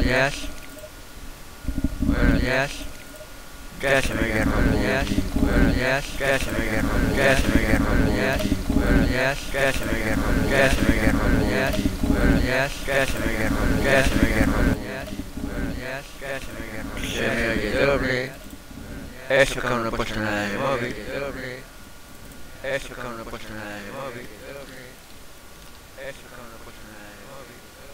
días. Buenos días. ¿Qué se me queda? Buenos días. Buenos días. ¿Qué se me queda? ¿Qué se me queda? Buenos días. Buenos días. ¿Qué se me queda? ¿Qué se me queda? Buenos días. Buenos días. ¿Qué se me queda? ¿Qué se me queda? Buenos días. Buenos días. ¿Qué se me queda? Se me oye doble. Eso que aún no he puesto nada en el móvil. Eso que aún no he puesto nada en el móvil. Eso que aún no he puesto nada en el móvil.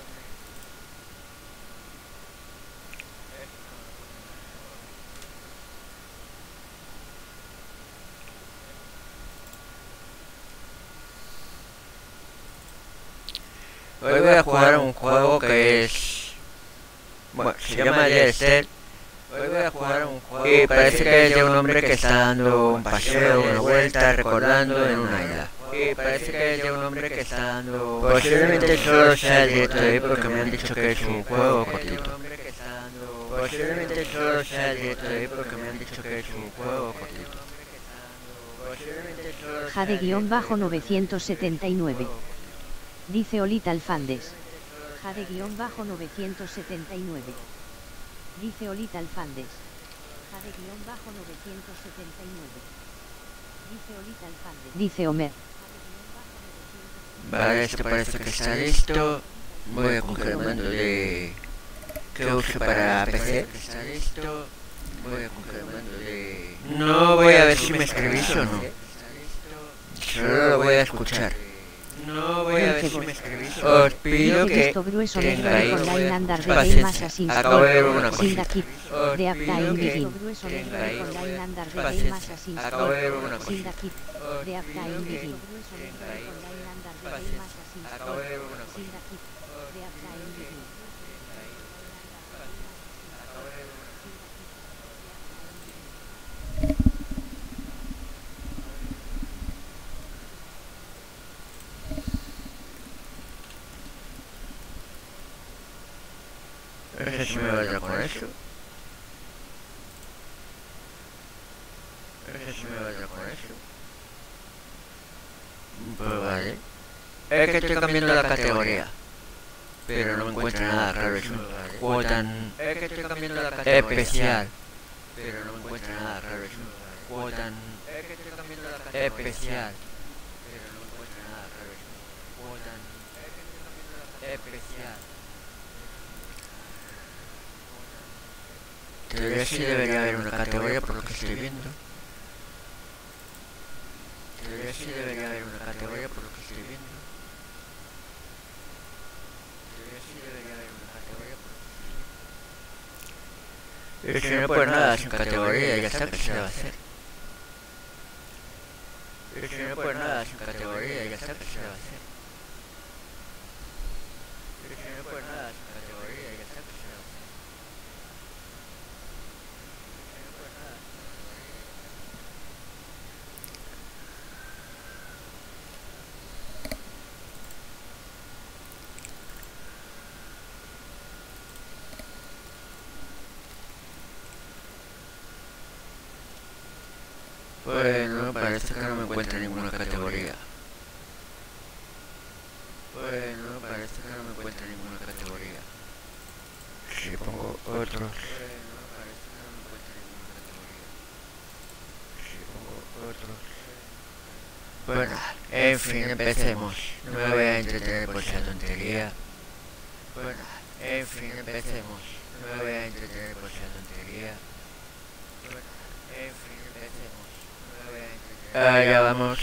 Hoy voy a jugar a un juego que es... Bueno, se llama Jester. Hoy voy a jugar a un juego y parece que es de un hombre que está dando un paseo, una vuelta, recordando en una isla. Y parece que es de un hombre que está dando... Posiblemente solo sea directo de ahí porque me han dicho que es un juego cortito. Posiblemente solo sea directo de ahí porque me han dicho que es un juego cortito. Jade-979. Dice Olita Alfandes. Jade-979. Dice Olita Alfandes. Jade-979. Dice Olita Alfandes. Dice Homer. Vale, esto parece que está listo. Voy a coger el mando de... que uso para PC. Está listo. Voy a coger el mando de... No voy a ver si me escribís o no. Solo lo voy a escuchar. No voy a ver si me escribís. Os pido que tengáis paciencia. Acabo de ver una cosita. Os pido que tengáis paciencia. Acabo de ver una cosita. Os pido que tengáis paciencia. Acabo de ver una cosita. No sé si me vaya con eso. No sé si me vaya con eso. Pues vale. Es que estoy cambiando la categoría. Pero no me encuentro nada raro. Es un juego tan especial. Pero no me encuentro nada raro. Es un juego tan especial. Pero no me encuentro nada raro. Es un juego tan especial. Teoría sí debería haber una categoría por lo que estoy viendo. Teoría sí debería haber una categoría por lo que estoy viendo. Teoría sí debería haber una categoría por lo que estoy viendo. Y si no, pues nada, sin categoría, ya está, que se va a hacer. Y si no, pues nada, sin categoría, ya está, que se va a hacer. Y si no, pues nada, sin categoría, ya está, que se va a hacer. Bueno, parece que no me encuentro ninguna categoría. Bueno, parece que no me encuentro ninguna categoría. Si pongo otros. Si pongo otros. Bueno, en fin, empecemos. No me voy a entretener por esa tontería. Bueno, en fin, empecemos. No me voy a entretener por esa tontería. Bueno, en fin, empecemos. Ya vamos.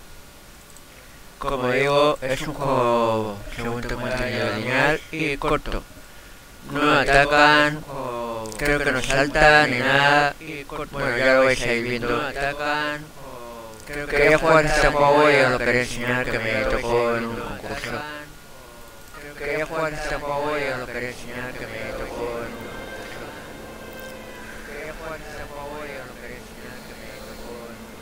Como digo, es un juego, según tengo entendido, lineal y corto. No atacan, creo que no saltan ni nada. Bueno, ya lo vais a ir viendo. No atacan, quería jugar este juego y os lo quería enseñar, que me tocó en un concurso. Quería jugar este juego y os lo quería enseñar, que me tocó en un concurso. Quería jugar este juego y os lo quería enseñar, que me tocó en un concurso.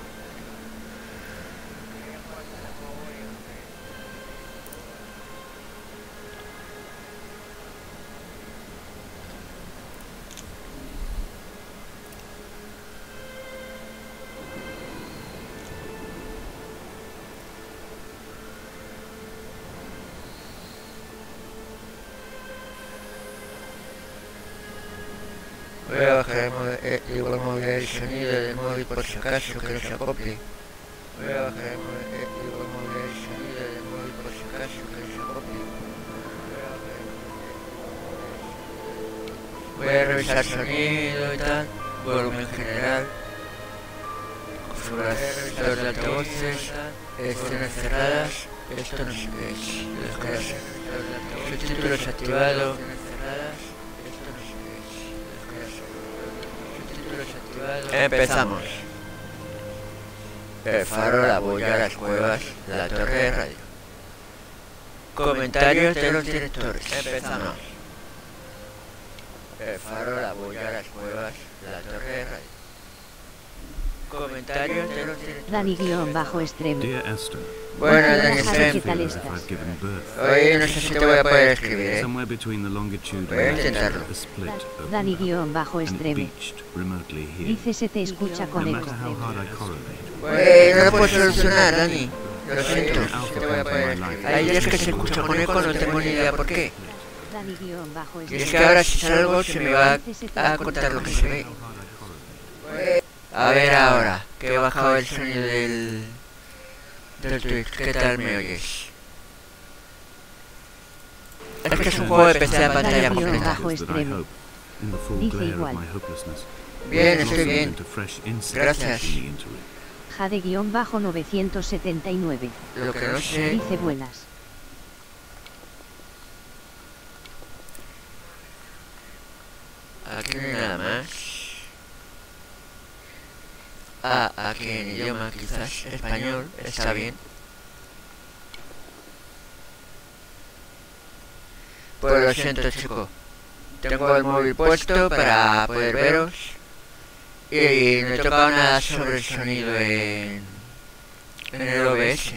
Voy a bajar igual mover el sonido del móvil por si acaso que no se acople. Voy a bajar igual mover el sonido del móvil por si acaso que no se acople. Voy a revisar sonido y tal, volumen general, configurador de altavoces, escenas cerradas, esto no sé qué es, subtítulos activados, empezamos. El faro, la boya, las cuevas, la torre de radio. Comentarios de los directores. Empezamos. El faro, la boya, las cuevas, la torre de radio. Comentarios de los directores. Dani-extreme. Dear Esther, Bueno, Dani, ¿qué Extreme. tal if estás? I've given birth. Hoy no sé si te voy a poder escribir, Somewhere between the longitude Voy a and intentarlo. the split opened up and Dani-extreme. beached remotely here. Dice se te escucha No con eco. matter how hard I correlate, No lo puedo solucionar, Dani. Lo siento. Alpha Te voy a comes poder in my escribir. life. Hay días que se escucha con eco, no tengo ni idea por qué. Y es que Dani-extreme. ahora si salgo se me va a contar lo que se ve. A ver ahora, que he bajado el sonido del Twitch, ¿qué tal me oyes? Es que es un juego de PC a pantalla completa. Bajo that I extremo. hope, in the full Dice glare igual. of my hopelessness, Bien, blossom estoy bien. into fresh insects Gracias. in the interim. Jade-979. Lo que no sé... Dice buenas. Aquí no hay nada más. Ah, aquí en idioma quizás español, está bien. Pues lo siento, chico. Tengo el móvil puesto para poder veros. Y no he tocado nada sobre el sonido en el OBS.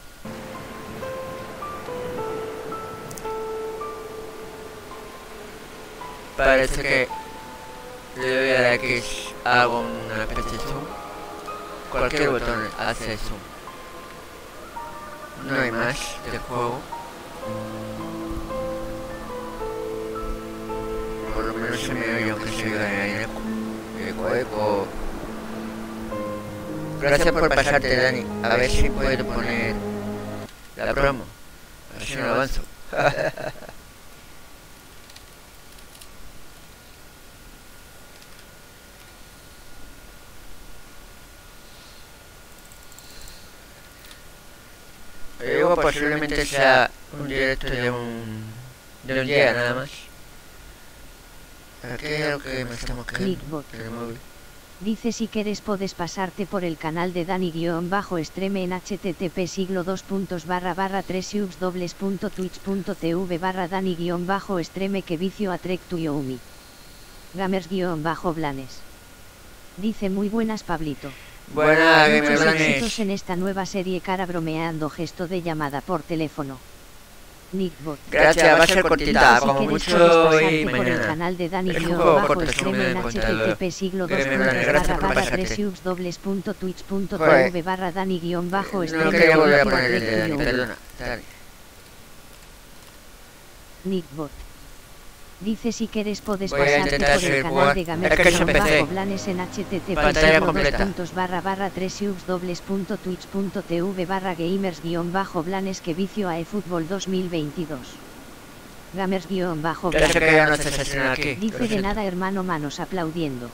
Parece que le doy a la X, hago una especie de zoom. Cualquier botón hace zoom. No hay más del juego. Por lo menos se me oye aunque se oiga en eco. Gracias por pasarte, Dani. A ver si puedo poner la promo. A ver si no avanzo. Luego posiblemente sea un directo de un día nada más. Aquí hay algo que me está mosqueando Clickbot. en el móvil. Dice si quieres puedes pasarte por el canal de Dani-extreme en http://3ubs.twitch.tv/Dani-extreme que vicio a Trek to Youmi. Gamers-blanes. Dice muy buenas Pablito. Buena, Muchos Gamer éxitos Blanes. en esta nueva serie cara bromeando gesto de llamada por teléfono. Nickbot. Gracias, va a ser cortita, Si como quieres mucho puedes hoy pasarte y por el mañana. canal de Es un juego corto, es un Dani-extreme en contador. http://3ubs.twitch.tv/Dani-extreme No quería volver a poner el de Dani, perdona. Dani. Nickbot. Dice si quieres puedes Voy a pasarte intentar por el seguir canal jugar. de Es que es un PC. Gamers-blanes en Pantalla completa. http://3ubs.twitch.tv/gamers-blanes que vicio a eFootball 2022. Ya sé Gamers-blanes. que ya no se sesiona aquí. Dice lo de siento. nada hermano manos aplaudiendo.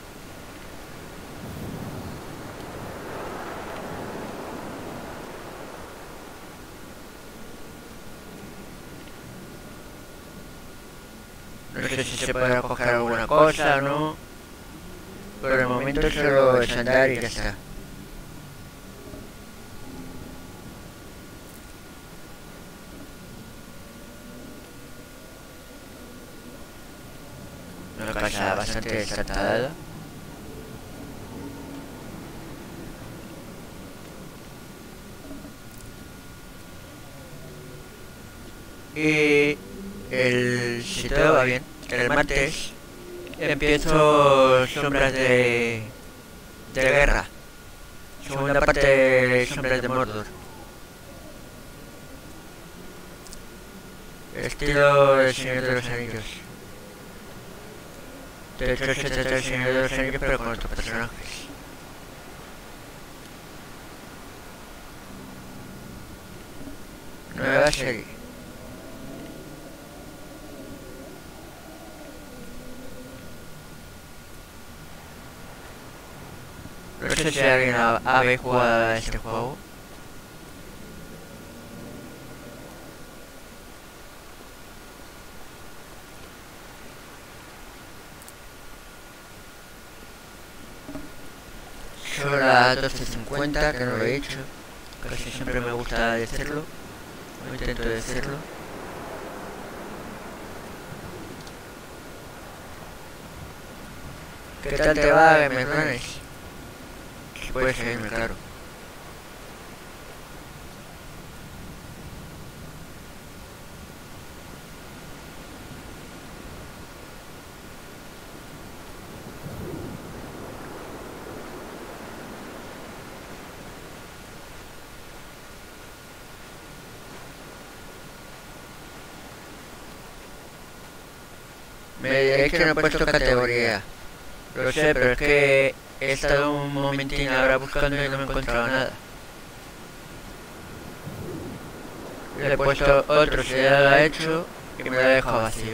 No sé si se podrá coger alguna cosa o no. Por el momento solo es andar y ya está. Una casa bastante desatada. Y si todo va bien, el martes empiezo Sombras de Guerra. Segunda parte de Sombras de Mordor. Estilo El Señor de los Anillos. De hecho, se trata del Señor de los Anillos, pero con otros personajes. Nueva serie. No sé si alguien habéis jugado a este juego. Son las 12:50, que no lo he hecho. Casi siempre me gusta decirlo. No intento decirlo. ¿Qué tal te va, Game Runners? Si puedes seguirme, claro. Me diréis que no he puesto categoría. Lo sé, pero es que he estado un momentín ahora buscando y no me encontraba nada. Le he puesto otro si ya lo ha hecho y me lo ha dejado vacío.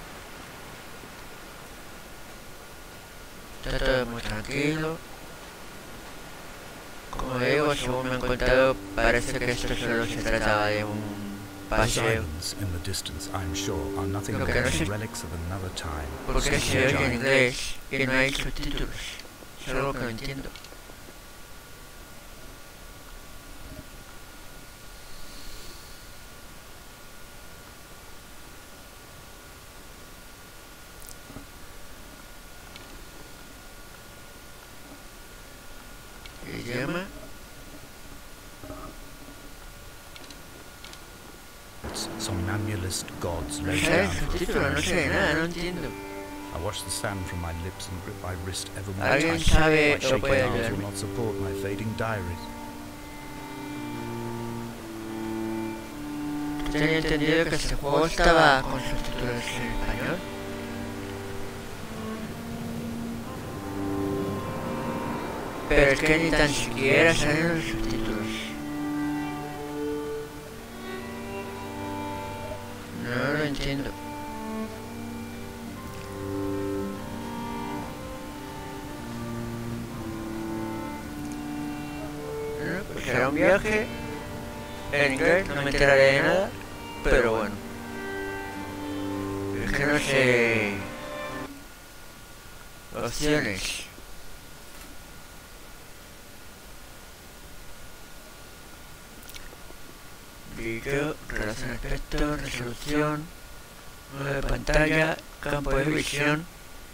Está todo muy tranquilo. Como digo, según me han contado, parece que esto solo se trataba de un paseo. Lo que no sé por qué se oye en inglés y no hay subtítulos. Es algo que no entiendo. Idioma. Somnambulist gods lay No down sé, for a subtítulos, no fine sé nada, no drink. entiendo. I wash the sand from my lips and grip my wrist ever more ¿Alguien tightly. sabe My o shaking puede arms will ayudarme? not support my fading diaries. Tenía entendido que este juego estaba con subtítulos en español. Pero es que ni tan siquiera salen los subtítulos. No lo entiendo. Bueno, pues será un viaje en inglés, no me enteraré de nada, pero bueno. Es que no sé... Opciones. Brillo, relación aspecto, resolución, modo de pantalla, campo de visión.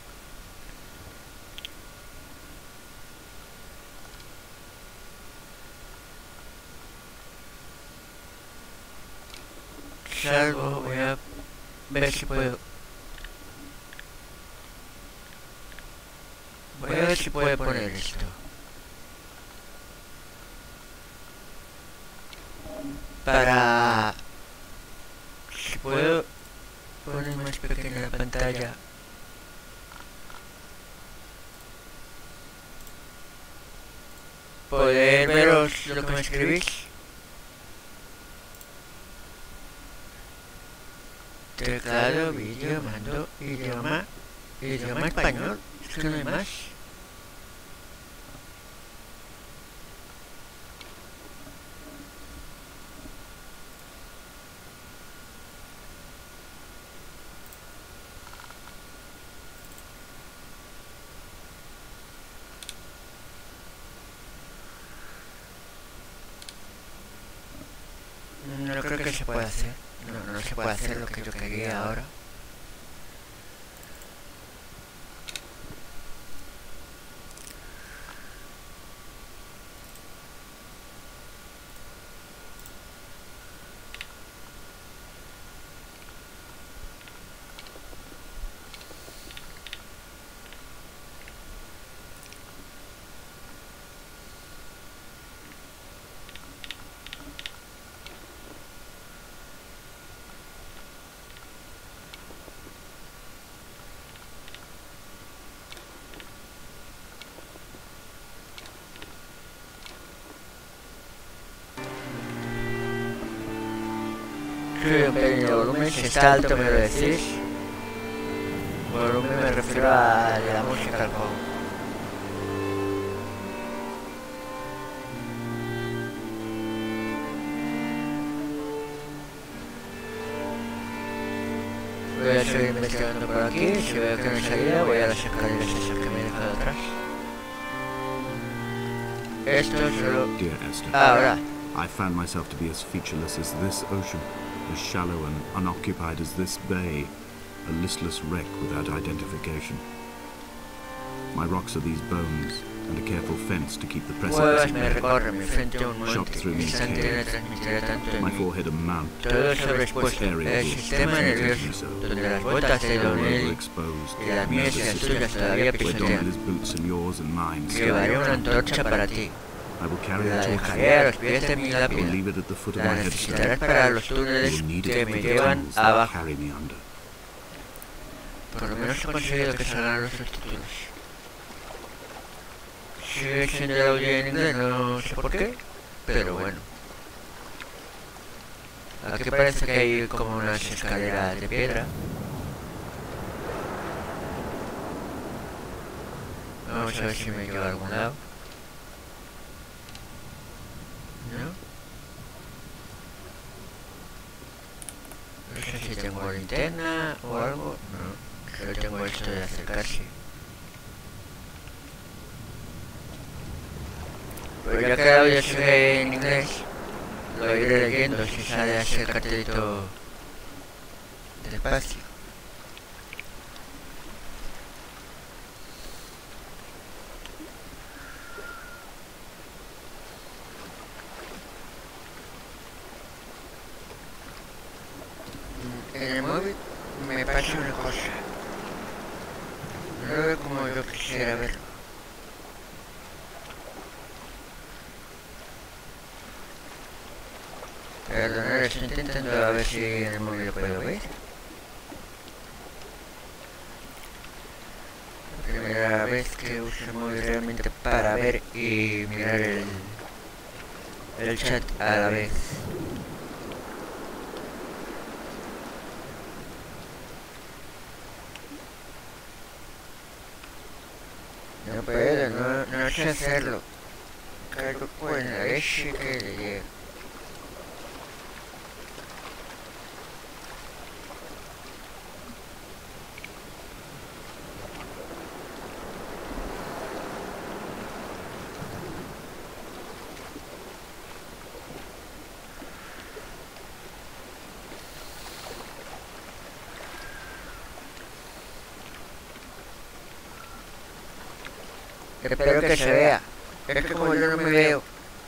Salvo, voy a ver si puedo. Voy a ver si puedo poner esto. Para... Si puedo poner más pequeña la pantalla. Poder veros lo que me escribís. Teclado, vídeo, mando, idioma, idioma español. Es que no hay más. No creo que se pueda hacer. No se puede hacer lo que yo quería ahora. subir un pelín de volumen, si está alto me lo decís. Volumen me refiero a de la música al juego. Voy a seguir investigando por aquí, si veo que no hay salida voy a las escaleras esas que me he dejado atrás. Esto solo... Dear Esther, Ahora. I found myself to be as featureless as this ocean, as shallow and unoccupied as this bay, a listless wreck without identification. My rocks are these bones, and a careful fence to keep the precipice Me at bay. recorre mi frente a un monte, Shot through mi me sangre caves. transmitirá tanto en My mí. forehead a mount, Todo sobreexpuesto, el sistema nervioso, donde las botas de Donel overexposed, y las mías y las tuyas todavía where pisotean. Donel's boots and yours and mine Llevaré una still antorcha para ti, I will carry la the torch dejaré a los pies de mi or lápida. leave it at the foot of La my necesitarás headstone. para los You túneles will need que it me for the llevan tunnels that abajo. carry me under. Por lo menos he conseguido que salgan los subtítulos. Sigue siendo el audio en inglés, no sé por qué, pero bueno. Aquí parece que hay como unas escaleras de piedra. Vamos a ver si me lleva a algún lado. ¿No? No sé si tengo linterna o algo. No, solo tengo esto de acercarse. Pues ya que el audio sigue en inglés, lo iré leyendo si sale ese cartelito despacio. En el móvil me pasa una cosa. No lo veo como yo quisiera verlo. Perdonad, estoy intentando a ver si en el móvil lo puedo ver. La primera vez que uso el móvil realmente para ver y mirar el chat a la vez. No puedo, no sé hacerlo. Cargo con la leche que le llevo. Espero que se vea. Es que como yo no me veo,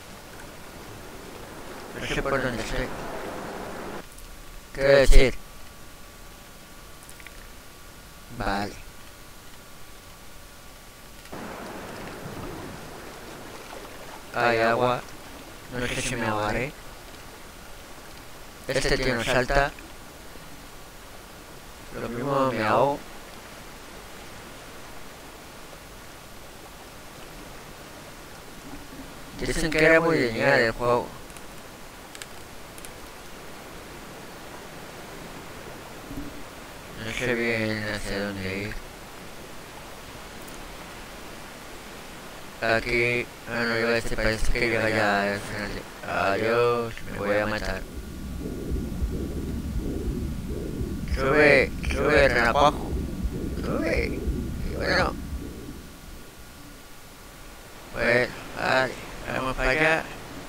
no sé por dónde estoy. Quiero decir. Vale. Hay agua. No sé si me ahogaré. Este tío no salta. Lo mismo me ahogo. Dicen que era muy lineal el juego. No sé bien hacia dónde ir. Aquí... Ah, no, iba a decir, parece que llega ya al final de... Adiós, me voy a matar. Sube, sube, renacuajo. Sube. Y bueno. Pues, vale. Vamos para allá.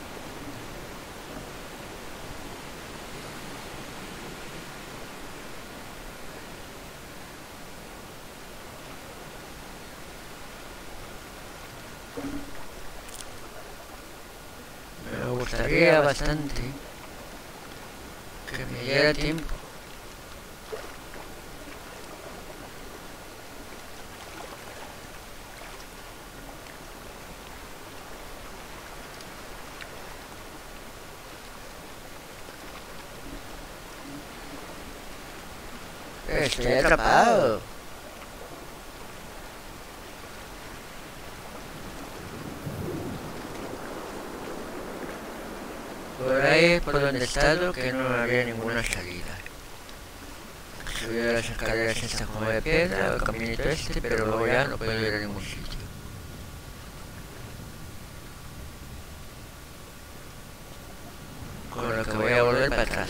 Me gustaría bastante que me diera tiempo. Estoy atrapado. Por ahí es por donde he estado, que no había ninguna salida. Subí a las escaleras estas como de piedra, el caminito este, pero luego ya no puedo ir a ningún sitio. Con lo que voy a volver para atrás.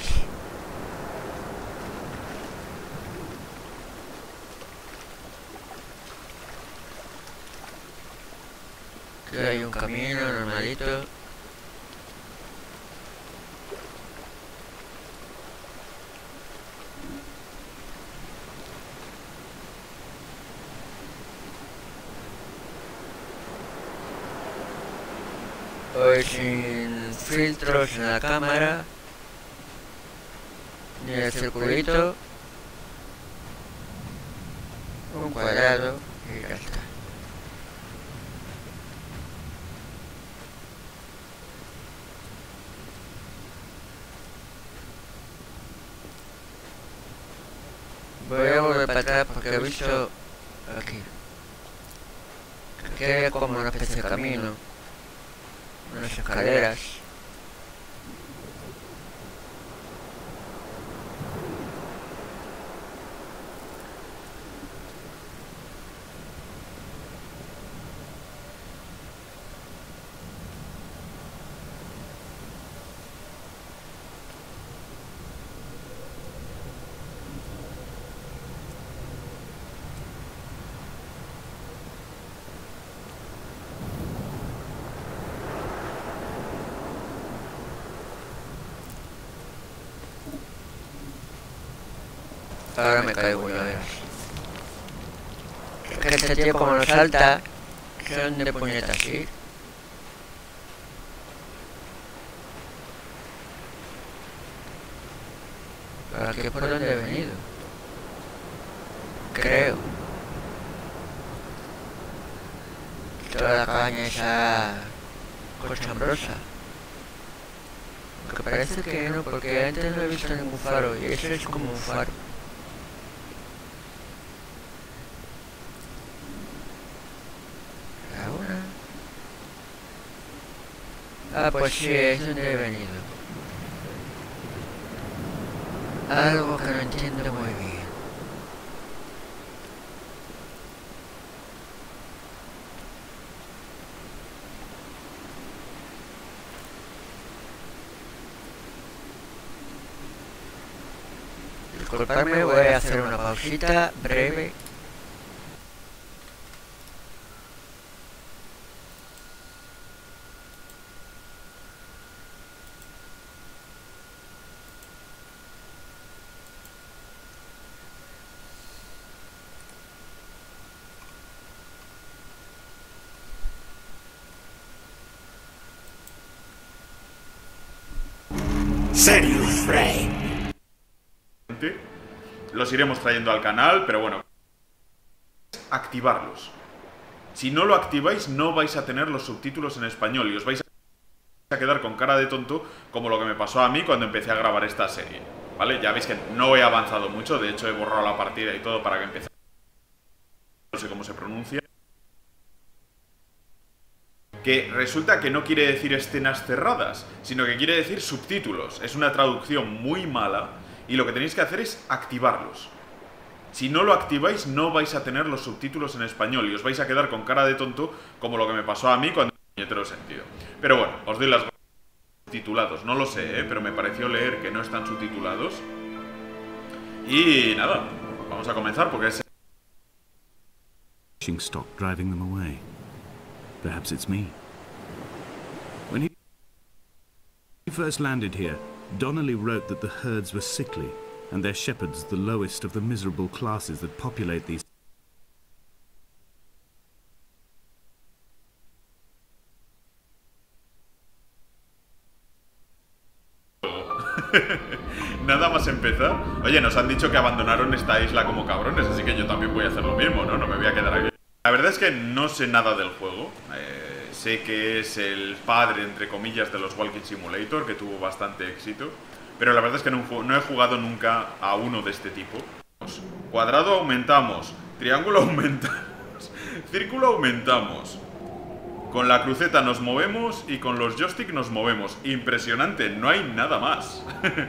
Aquí hay un camino normalito. Voy sin filtros en la cámara, ni el circulito, un cuadrado y ya está. Voy a volver para atrás porque he visto aquí que hay como una especie de camino, unas escaleras. Ahora me caigo, ya verás. Es que este tío como no salta, ¿qué dónde puñetas ir? ¿Para aquí por dónde he venido? Creo. Toda la caña esa cochambrosa. Aunque parece que no, porque antes no he visto ningún faro y eso es como un faro. Ah, pues sí, es donde he venido. Algo que no entiendo muy bien. Disculpadme, voy a hacer una pausita breve. Serious Ray. Los iremos trayendo al canal, pero bueno, activarlos. Si no lo activáis, no vais a tener los subtítulos en español y os vais a quedar con cara de tonto, como lo que me pasó a mí cuando empecé a grabar esta serie, ¿vale? Ya veis que no he avanzado mucho, de hecho he borrado la partida y todo para que empiece. No sé cómo se pronuncia. Que resulta que no quiere decir escenas cerradas, sino que quiere decir subtítulos. Es una traducción muy mala y lo que tenéis que hacer es activarlos. Si no lo activáis, no vais a tener los subtítulos en español y os vais a quedar con cara de tonto, como lo que me pasó a mí cuando puñetero sentido. Pero bueno, os doy las gracias. Subtitulados, no lo sé, pero me pareció leer que no están subtitulados. Y nada, vamos a comenzar porque es... Stock driving them away. Perhaps it's me. When he first landed here, Donnelly wrote that the herds were sickly, and their shepherds the lowest of the miserable classes that populate these. Nada más empezar. Oye, nos han dicho que abandonaron esta isla como cabrones, así que yo también voy a hacer lo mismo, ¿no? No me voy a quedar aquí. La verdad es que no sé nada del juego. Sé que es el padre, entre comillas, de los Walking Simulator, que tuvo bastante éxito. Pero la verdad es que no he jugado nunca a uno de este tipo. Cuadrado aumentamos, triángulo aumentamos, círculo aumentamos, Con la cruceta nos movemos y con los joystick nos movemos. Impresionante, no hay nada más.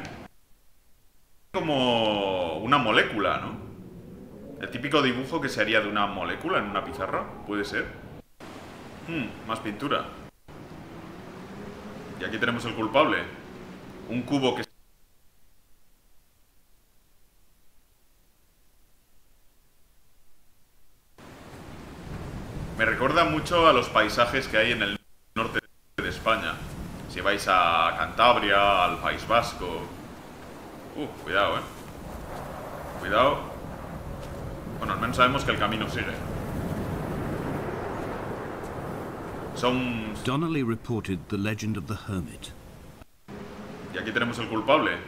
Como una molécula, ¿no? El típico dibujo que se haría de una molécula en una pizarra, puede ser. Más pintura. Y aquí tenemos el culpable. Un cubo que... Me recuerda mucho a los paisajes que hay en el norte de España. Si vais a Cantabria, al País Vasco... cuidado, Cuidado. Bueno, al menos sabemos que el camino sigue. Son... Donnelly reported the legend of the hermit. Y aquí tenemos el culpable.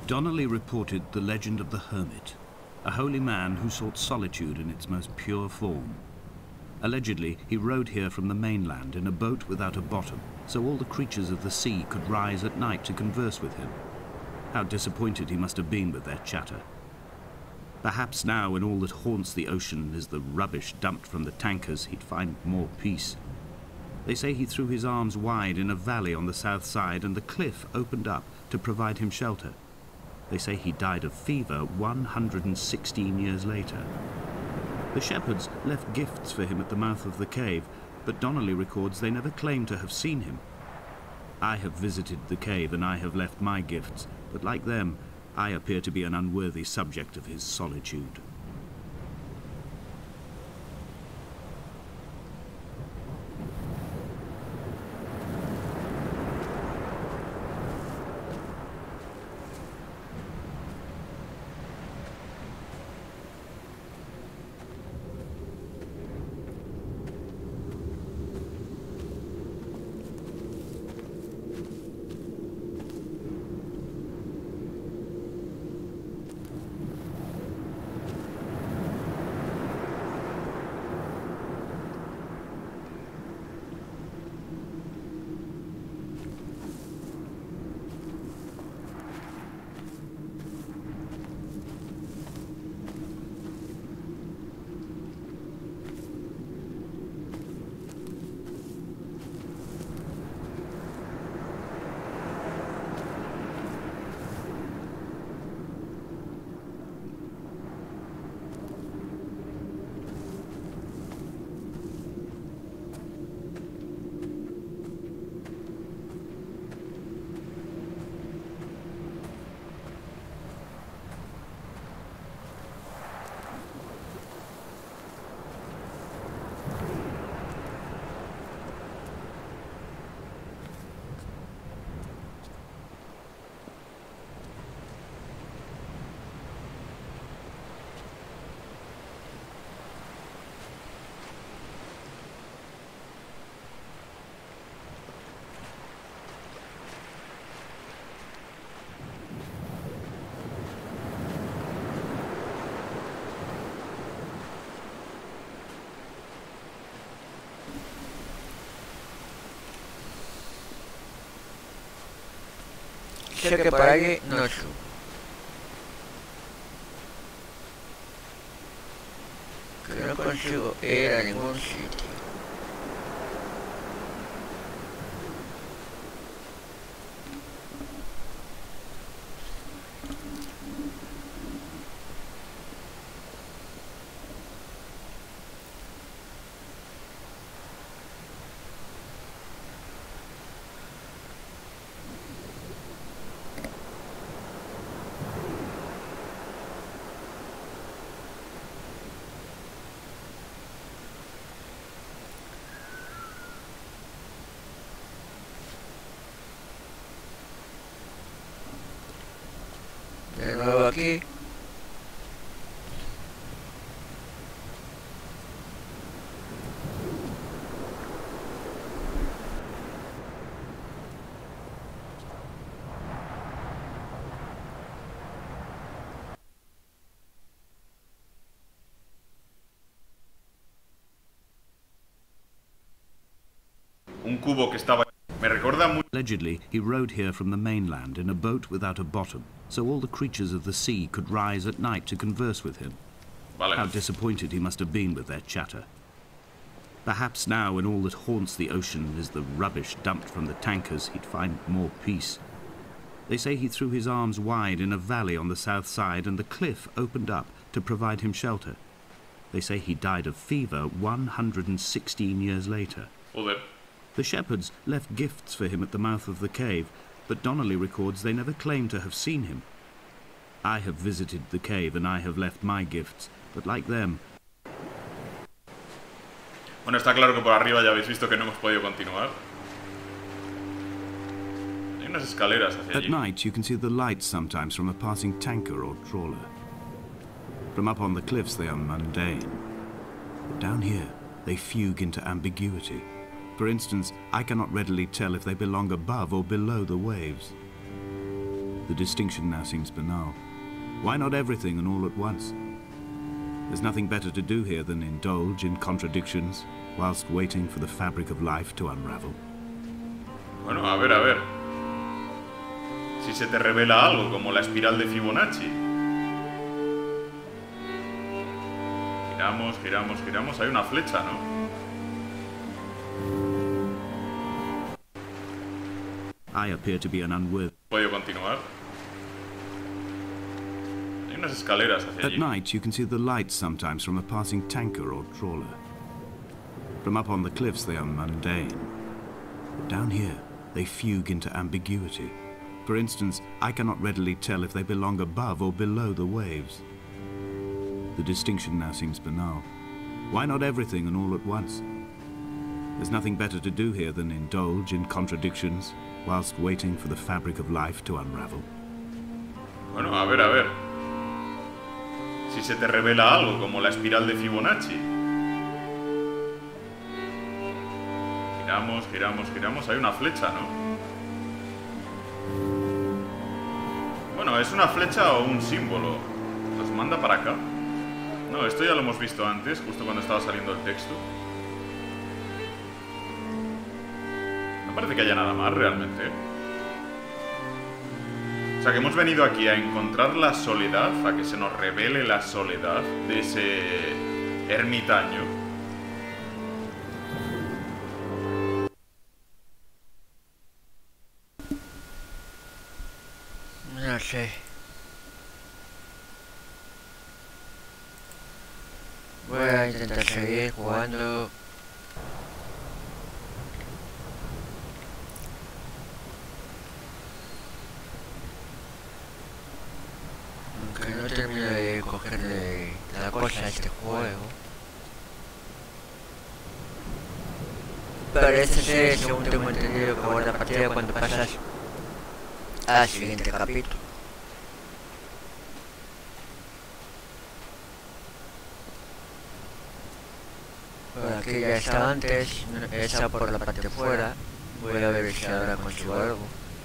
Donnelly reported the legend of the hermit, a holy man who sought solitude in its most pure form. Allegedly, he rode here from the mainland in a boat without a bottom, so all the creatures of the sea could rise at night to converse with him. How disappointed he must have been with their chatter. Perhaps now, when all that haunts the ocean is the rubbish dumped from the tankers, he'd find more peace. They say he threw his arms wide in a valley on the south side, and the cliff opened up to provide him shelter. They say he died of fever 116 years later. The shepherds left gifts for him at the mouth of the cave, but Donnelly records they never claimed to have seen him. I have visited the cave and I have left my gifts, but like them, I appear to be an unworthy subject of his solitude. Sé que por allí no subo. Que no consigo ir a ningún sitio. De nuevo aquí. Un cubo que estaba... Me recuerda mucho... Allegedly, he rode here from the mainland in a boat without a bottom, so all the creatures of the sea could rise at night to converse with him. Vale. How disappointed he must have been with their chatter. Perhaps now, when all that haunts the ocean is the rubbish dumped from the tankers, he'd find more peace. They say he threw his arms wide in a valley on the south side, and the cliff opened up to provide him shelter. They say he died of fever 116 years later. Joder. The shepherds left gifts for him at the mouth of the cave, but Donnelly records they never claimed to have seen him. I have visited the cave and I have left my gifts, but like them... Bueno, está claro que por arriba ya habéis visto que no hemos podido continuar. Hay unas escaleras hacia At allí. night you can see the lights sometimes from a passing tanker or trawler. From up on the cliffs they are mundane. But down here they fugue into ambiguity. For instance, I cannot readily tell if they belong above or below the waves. The distinction now seems banal. Why not everything and all at once? There's nothing better to do here than indulge in contradictions whilst waiting for the fabric of life to unravel. Bueno, a ver. Si se te revela algo, como la espiral de Fibonacci. Giramos. Hay una flecha, ¿no? I appear to be an unworthy. ¿Puedo continuar? Hay unas escaleras hacia At allí. night, you can see the lights sometimes from a passing tanker or trawler. From up on the cliffs, they are mundane. But down here, they fugue into ambiguity. For instance, I cannot readily tell if they belong above or below the waves. The distinction now seems banal. Why not everything and all at once? There's nothing better to do here than indulge in contradictions whilst waiting for the fabric of life to unravel. Bueno, a ver. Si se te revela algo, como la espiral de Fibonacci. Giramos. Hay una flecha, ¿no? Bueno, ¿es una flecha o un símbolo? ¿Nos manda para acá? No, esto ya lo hemos visto antes, justo cuando estaba saliendo el texto. No parece que haya nada más, realmente. O sea, que hemos venido aquí a encontrar la soledad, a que se nos revele la soledad de ese ermitaño. No sé. Voy a intentar seguir jugando. Aunque no termino de cogerle la cosa a este juego. Parece ser, según tengo entendido, que guarda partida cuando pasas al siguiente capítulo. Por aquí ya está antes, esa por la parte de fuera. Voy a ver si ahora consigo algo.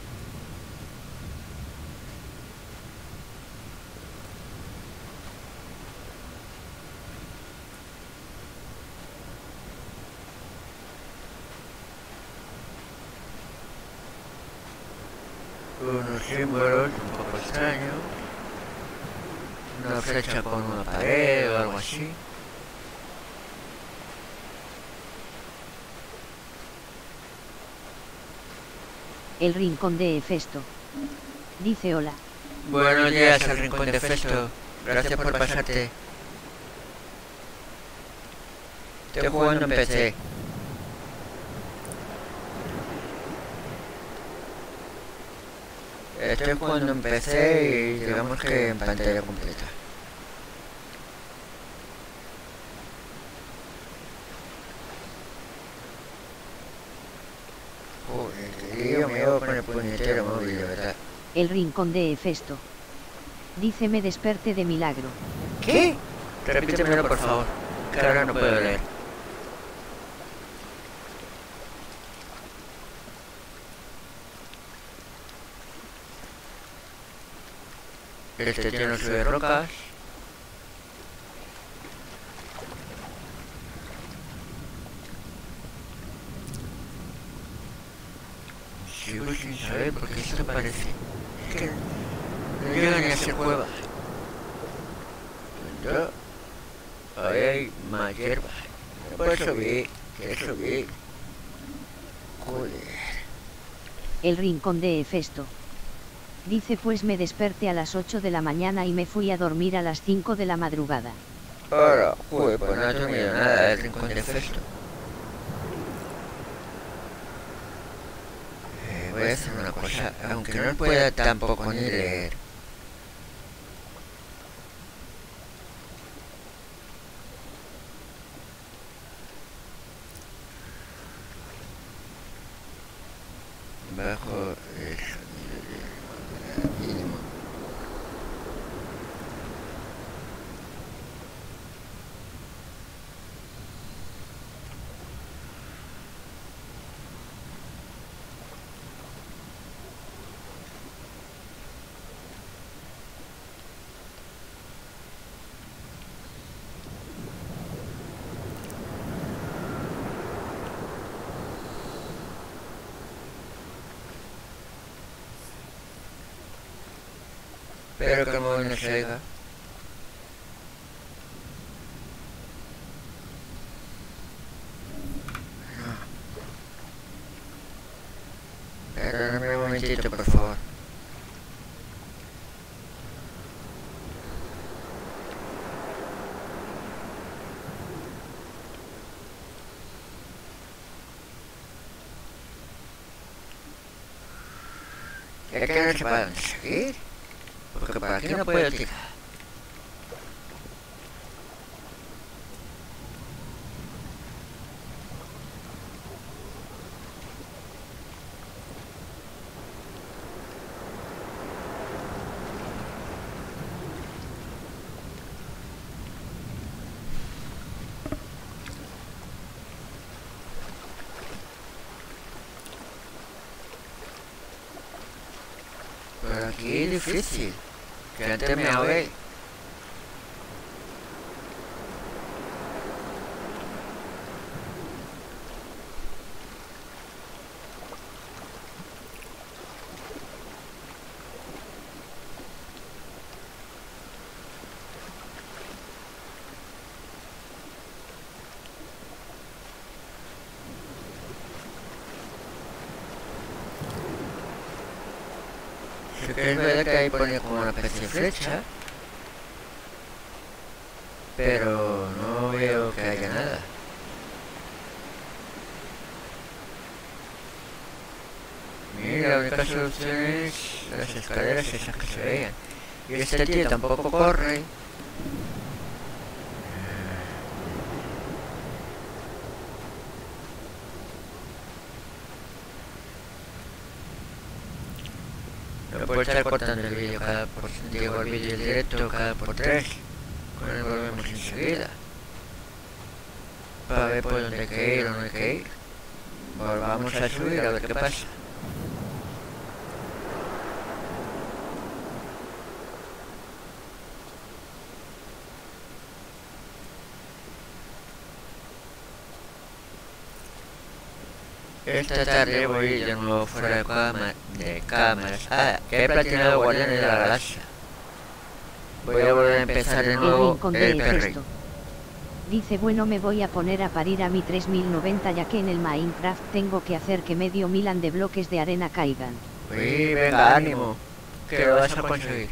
Unos símbolos un poco extraños. Una flecha con una pared o algo así. El rincón de Hefesto. Dice hola. Buenos días al rincón de Hefesto. Gracias por pasarte. Estoy jugando en PC. Estoy jugando en PC y digamos que en pantalla completa. Joder, que yo me hago con el puñetero móvil, de verdad. El rincón de Hefesto. Dice me desperte de milagro. ¿Qué? Repítemelo por favor, que ahora no puedo leer. Este tío no sube rocas. Sigo sin saber porque esto parece que no llega ni a ser cueva. Ahí hay más hierba. No puedo subir, quiero subir. Joder. El rincón de Hefesto. Dice pues me desperté a las 8 de la mañana y me fui a dormir a las 5 de la madrugada. Ahora, joder, pues no he dormido nada del rincón de Hefesto. Voy a hacer una cosa, aunque no pueda tampoco ni leer. Bajo el mínimo. Espero que el móvil no se oiga. Perdóname un momentito, por favor. Ya que no se para dónde seguir, porque por aquí no puedo tirar. Por aquí es difícil, que antes me ahogué. Sí que es verdad que ahí pone como una especie de flecha, pero no veo que haya nada. Mira, la única solución es las escaleras esas que se veían. Y este tío tampoco corre. No puedo estar cortando el vídeo digo el vídeo directo cada por 3. Con él volvemos enseguida. Para ver por dónde hay que ir o no hay que ir. Volvamos a subir a ver qué pasa. Esta tarde voy de nuevo fuera de cámaras. Ah, que he platinado Guardianes de la Galaxia. Voy a volver a empezar de El nuevo rincón el de perrito. Hefesto. Dice bueno me voy a poner a parir a mi 3090 ya que en el Minecraft tengo que hacer que medio milan de bloques de arena caigan. Uy, venga, ánimo. Que lo vas a conseguir.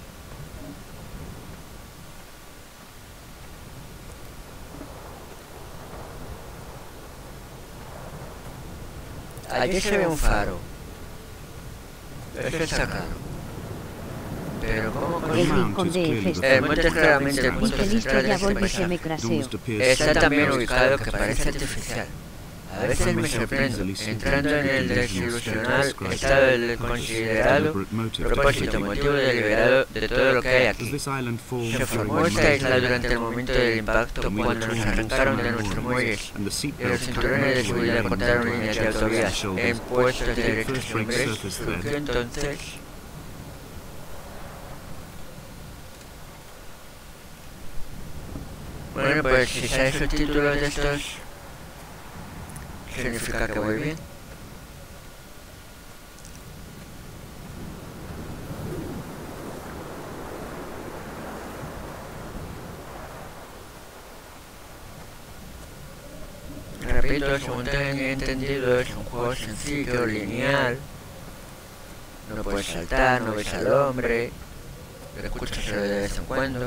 Allí se ve un faro. Eso está claro. Pero ¿cómo El The mount rincón is de clearly the Hefesto. El monte es claramente el focus punto Dice listo central de ya este volví se paisaje. me The craseo. must appear Está tan bien so ubicado que parece artificial. A veces me sorprendo, entrando en el desilusional estado del considerado propósito, motivo deliberado de todo lo que hay Does aquí. this island form Se during formó the esta moment isla of durante el momento del impacto when we cuando were nos torn arrancaron de into nuestros moorings muelles and the y los seatbelts cut cinturones de the seguridad motorway cortaron into líneas de our autovías shoulders. en puestos Did it directos first break hombres. surface Surgió then? entonces. Bueno, pues si sabes los títulos de estos, significa que voy bien. Repito, según tengo entendido, es un juego sencillo, lineal. No puedes saltar, no ves al hombre, lo escuchas solo de vez en cuando.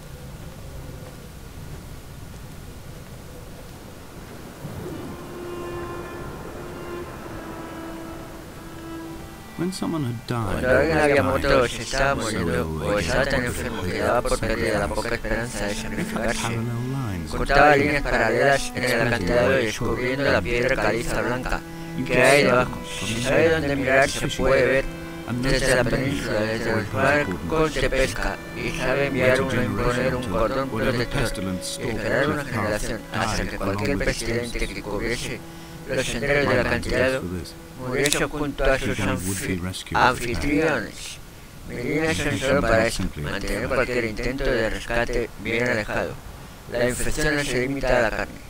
When someone had died, Cuando alguien había muerto o se estaba muriendo o estaba tan enfermo que daba por perdida la poca esperanza de sacrificarse, parallel lines. cortaba líneas paralelas en el acantilado y descubriendo la piedra caliza blanca que hay debajo. Si sabe dónde mirar se puede ver desde la península, desde los barcos de pesca, y sabe enviar uno a imponer un cordón protector y esperar una generación hasta que cualquier presidente que cubriese los senderos del acantilado muriese junto a sus anfitriones. Mi línea son solo para eso, mantener cualquier intento de rescate bien alejado. La infección no se limita a la carne.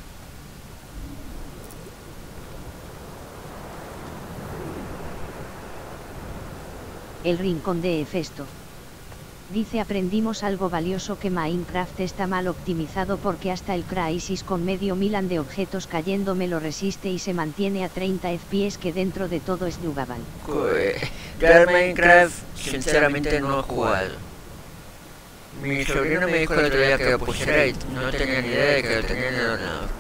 El rincón de Hefesto. Dice aprendimos algo valioso, que Minecraft está mal optimizado porque hasta el Crysis con medio milán de objetos cayendo me lo resiste y se mantiene a 30 FPS, que dentro de todo es jugable. Yo al Minecraft sinceramente no he jugado. Mi sobrino me dijo el otro día que lo pusiera y no tenía ni idea de que lo tenía en el ordenador.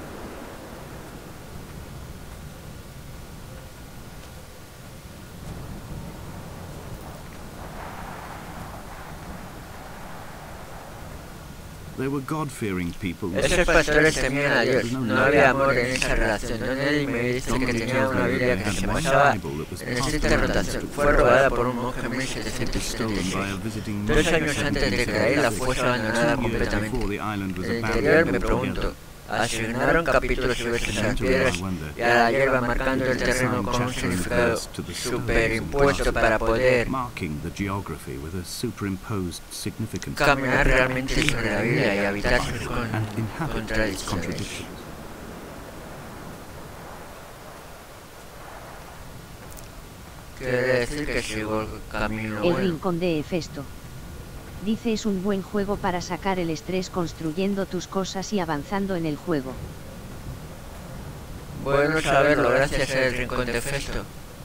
They were God-fearing people. Esos pastores temían a Dios, no había amor en esa relación. Daniel me dice que tenía una Biblia que se basaba en estricta rotación. Fue robada por un monje en 1776. 2 años antes de que la isla fuese abandonada completamente. En el interior, me pregunto, asignaron capítulos y versos a las piedras y a la hierba, marcando el terreno con un significado superimpuesto para poder caminar realmente sobre la Biblia y habitar con contradicciones. Quiere decir que sigo el camino El bueno. rincón de Hefesto. Dice es un buen juego para sacar el estrés construyendo tus cosas y avanzando en el juego. Bueno saberlo, gracias al rincón de Hefesto.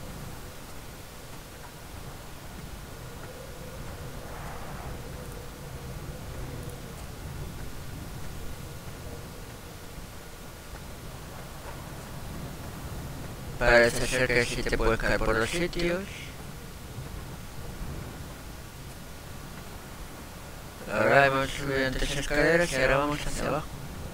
Parece ser que sí te puedes caer por los sitios. Ahora hemos subido antes escaleras y ahora vamos hacia abajo.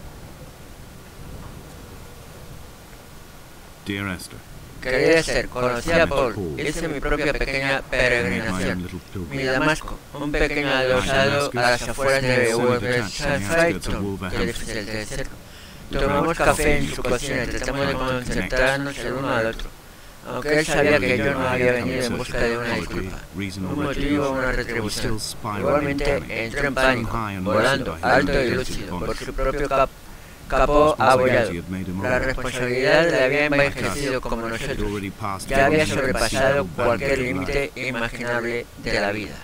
Dear Esther, Quería Esther, conocí a Paul, hice mi propia pequeña peregrinación. Mi Damasco, un pequeño adosado a las afueras de Wolverhampton, que es difícil de decir. Tomamos café en su cocina y tratamos de concentrarnos el uno al otro. Aunque él sabía que yo no había venido en busca de una disculpa, un motivo o una retribución. Igualmente entró en pánico, volando alto y lúcido por su propio capó abollado. La responsabilidad le había envejecido como nosotros. Ya había sobrepasado cualquier límite imaginable de la vida.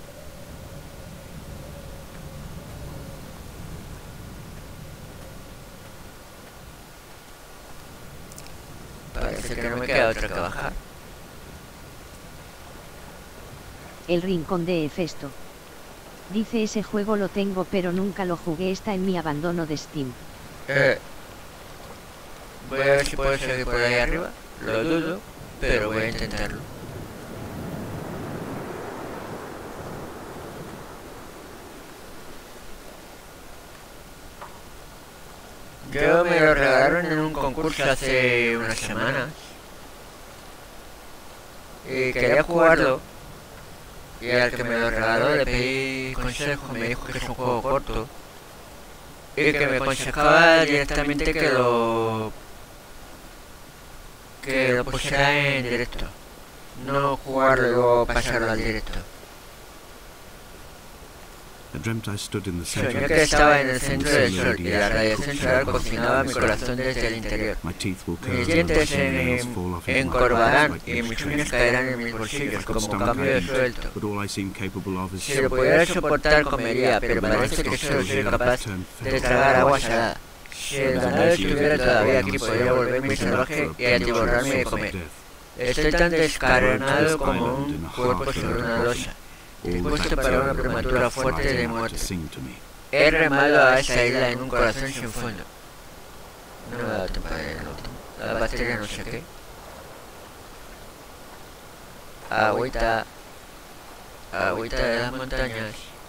Parece que no me queda otra que bajar. El rincón de Hefesto. Dice ese juego lo tengo pero nunca lo jugué, está en mi abandono de Steam. Voy a ver si puedo seguir por ahí arriba. Lo dudo, pero voy a intentarlo. Yo me lo regalaron en un concurso hace unas semanas. Y quería jugarlo. Y al que me lo regaló le pedí consejo, me dijo que es un juego corto. Y que me aconsejaba directamente que lo pusiera en directo. No jugarlo y luego pasarlo al directo. Soñé que estaba en el centro del sol y la radiación solar cocinaba mi corazón desde el interior. Mis dientes se encorvarán y mis uñas caerán en mis bolsillos como cambio de sueldo. Si lo pudiera soportar comería, pero parece que solo soy capaz de tragar agua salada. Si el ganado estuviera todavía aquí podría volverme salvaje y atiborrarme de comer. Estoy tan descarnado como un cuerpo sobre una losa, dispuesto para una prematura fuerte de muerte. He remado a esa isla en un corazón sin fondo. No me ha dado tiempo de leerlo. La batería no sé qué. Agüita. Agüita de las montañas.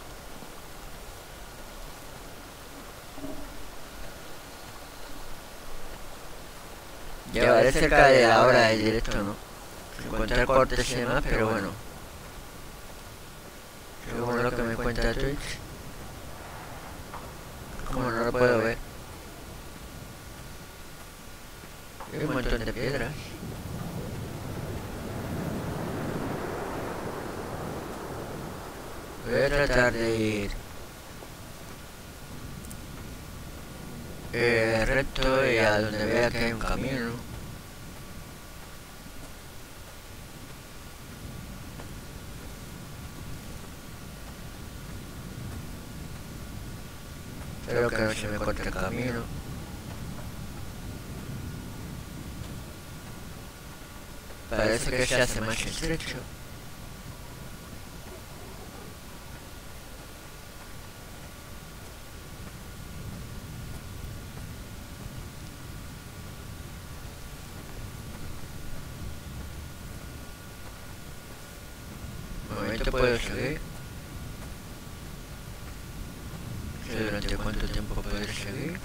Llevaré cerca de la hora del directo, ¿no? Sin contar cortes y demás, pero bueno. Según lo que me cuenta Twitch, como no lo puedo ver, hay un montón de piedras. Voy a tratar de ir recto y a donde vea que hay un camino. Espero que no se me corte el camino. Parece que se hace más estrecho. Un momento, puedo seguir. No sé durante cuánto tiempo podré seguir.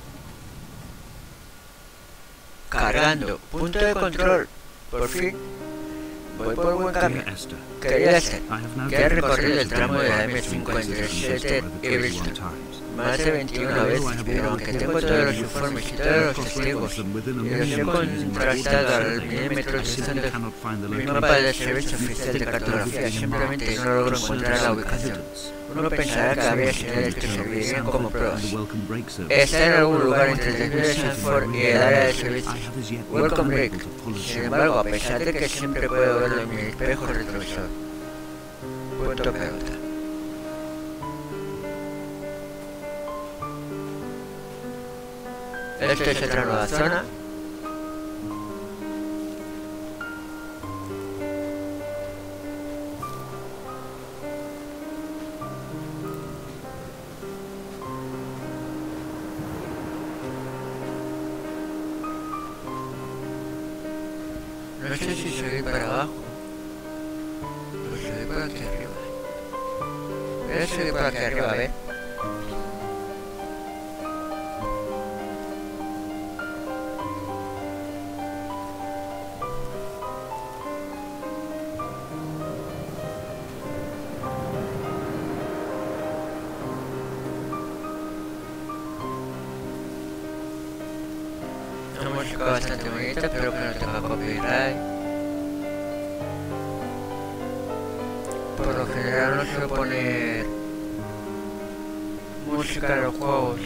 Cargando. Punto de control. Por fin. Voy por buen camino. Dear Esther, Quería Esther, I have now que he recorrido el tramo de la M57 y Bristol más de 21 veces, pero aunque tengo todos los informes y todos los testigos y los he contrastado al milímetro distante mi mapa del servicio oficial de cartografía, simplemente no logro encontrar la ubicación. Uno pensará que habría señales que servirían como pruebas. Está en algún lugar entre el desvío de Sanford y el área de servicio. Welcome Break. Sin embargo, a pesar de que siempre puedo verlo en mi espejo retrovisor. Punto pelota. Esta es otra nueva zona. No sé si seguir para abajo. Pues seguir por aquí arriba. Voy a seguir por aquí arriba, a ver. Una música bastante bonita, espero que no tenga copyright. Por lo general no suelo poner música en los juegos.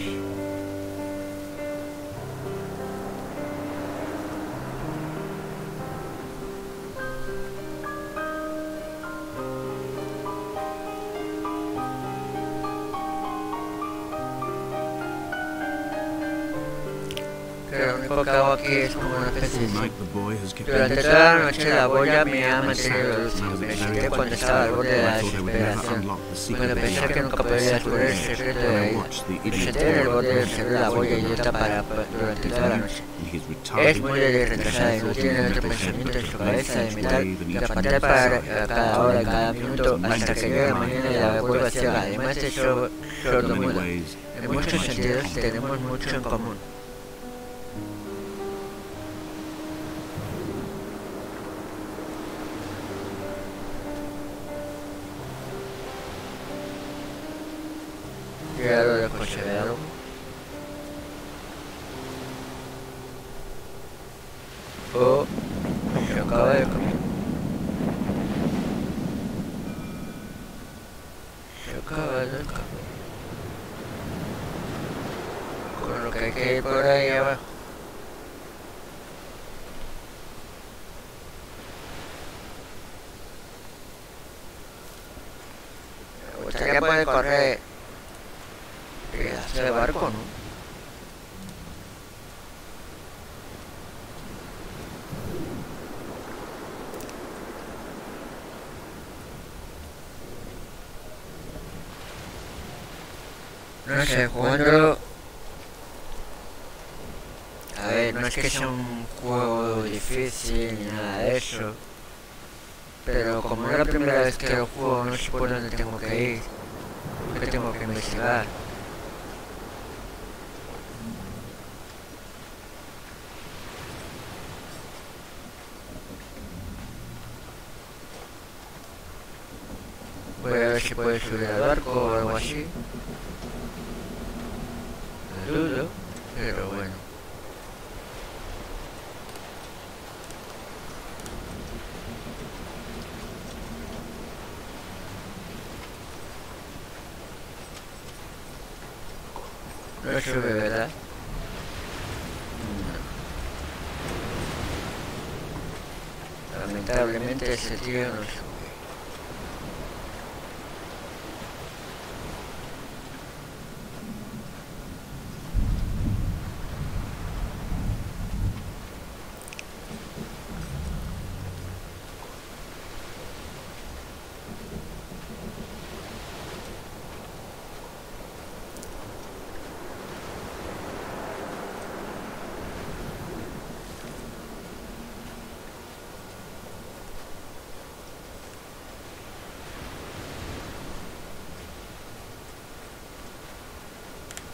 Que lo único que hago aquí es como una especie de... All night the boy has kept Durante me toda la noche la boya me ha mantenido lúcido. Me excité cuando estaba al borde de la desesperación, cuando pensé que nunca podría descubrir el secreto de la isla. Y me senté en el borde del cerro de la boya idiota durante toda la noche. Es muy retrasada y no tiene otro pensamiento en su cabeza de metal que apatea para cada hora y cada minuto hasta que llegue la mañana y la vuelva ciega. Además de sordomuda, en muchos sentidos tenemos mucho en común. Llegado del coche de algo. Oh, se acaba de comer. Se acaba de comer. Con lo que hay que ir por ahí abajo. Me gustaría poder correr. Pedazo de barco, ¿no? No sé, jugándolo... A ver, no es que sea un juego difícil ni nada de eso. Pero como es la primera vez que lo juego, no sé por dónde tengo que ir. Que tengo que investigar. Voy a ver si puedo subir al barco o algo así. Lo dudo, pero bueno. No sube, ¿verdad? No. Lamentablemente ese tío no sube.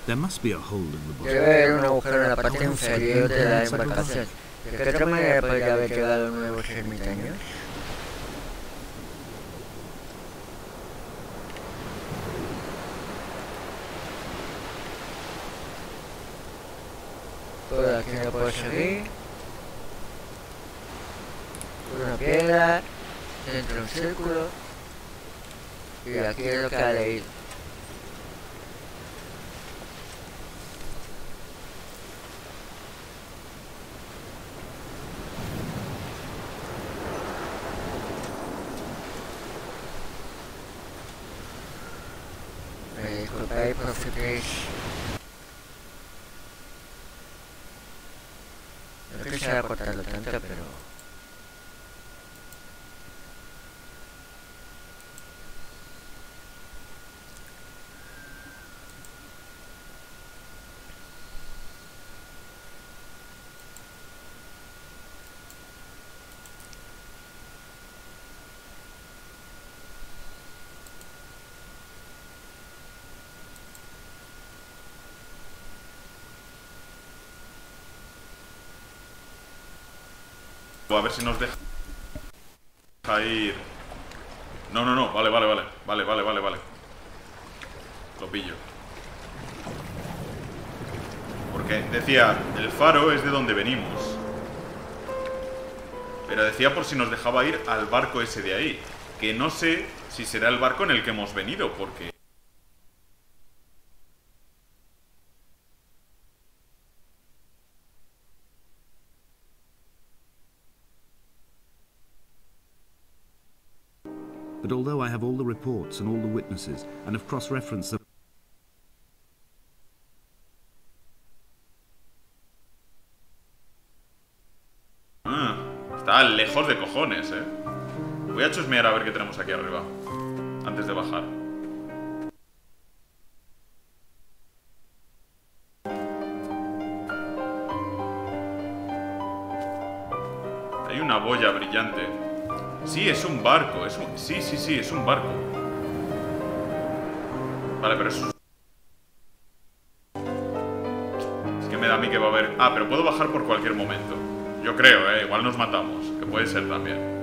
There must be a hole in the bottom. Debe haber un agujero en la parte inferior de la embarcación. ¿De qué otra manera podría haber llegado nuevos ermitaños? Por aquí no puedo seguir. Por una piedra, dentro de un círculo. Y aquí es lo que ha leído. Disculpad por si no quisiera cortarlo tanto, pero... A ver si nos deja ir. No, vale. Lo pillo. Porque decía, el faro es de donde venimos. Pero decía por si nos dejaba ir al barco ese de ahí. Que no sé si será el barco en el que hemos venido, porque... But although I have all the reports and all the witnesses, and have cross-referenced them... Está lejos de cojones, Voy a chusmear a ver qué tenemos aquí arriba, antes de bajar. Hay una boya brillante. Sí, es un barco, Sí, es un barco. Vale, pero eso... Es que me da a mí que va a haber... Ah, pero puedo bajar por cualquier momento. Yo creo, igual nos matamos. Que puede ser también.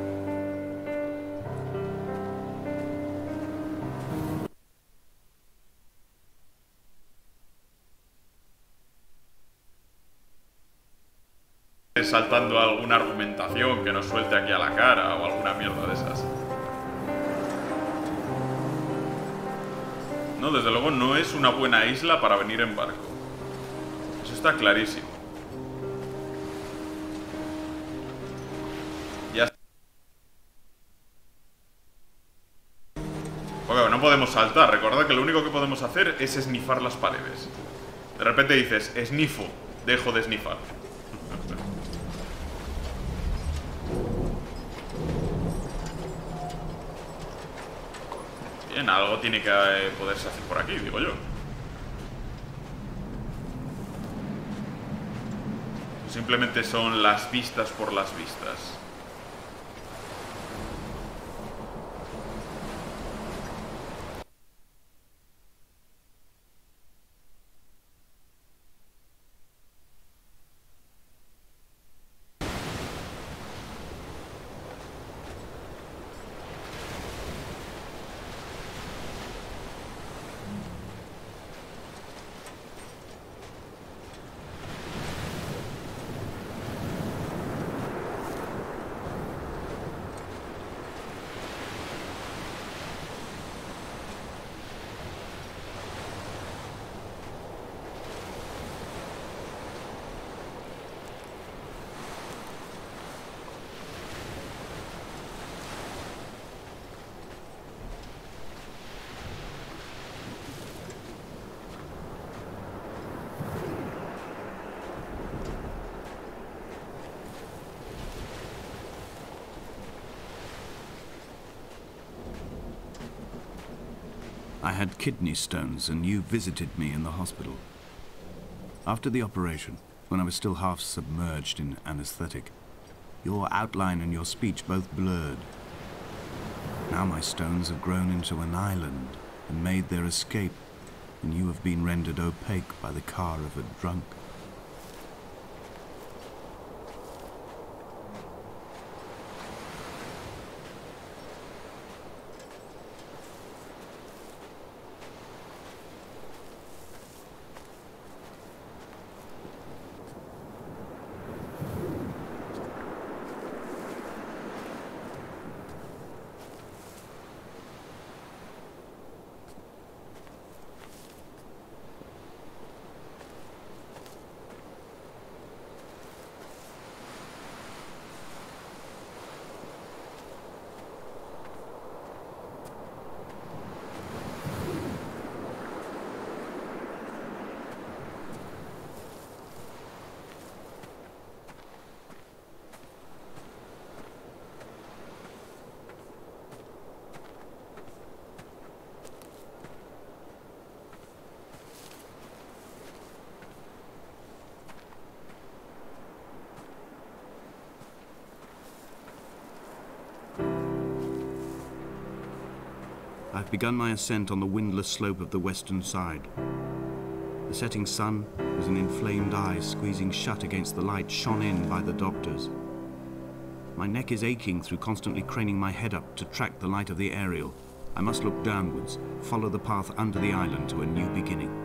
Saltando alguna argumentación que nos suelte aquí a la cara o alguna mierda de esas. No, desde luego no es una buena isla para venir en barco. Eso está clarísimo. Ya. Bueno, no podemos saltar. Recordad que lo único que podemos hacer es esnifar las paredes. De repente dices, esnifo, dejo de esnifar. Bien, algo tiene que poderse hacer por aquí, digo yo. Simplemente son las vistas por las vistas. I had kidney stones, and you visited me in the hospital. After the operation, when I was still half submerged in anesthetic, your outline and your speech both blurred. Now my stones have grown into an island and made their escape. and you have been rendered opaque by the car of a drunk. I've begun my ascent on the windless slope of the western side. The setting sun was an inflamed eye squeezing shut against the light shone in by the doctors. My neck is aching through constantly craning my head up to track the light of the aerial. I must look downwards, follow the path under the island to a new beginning.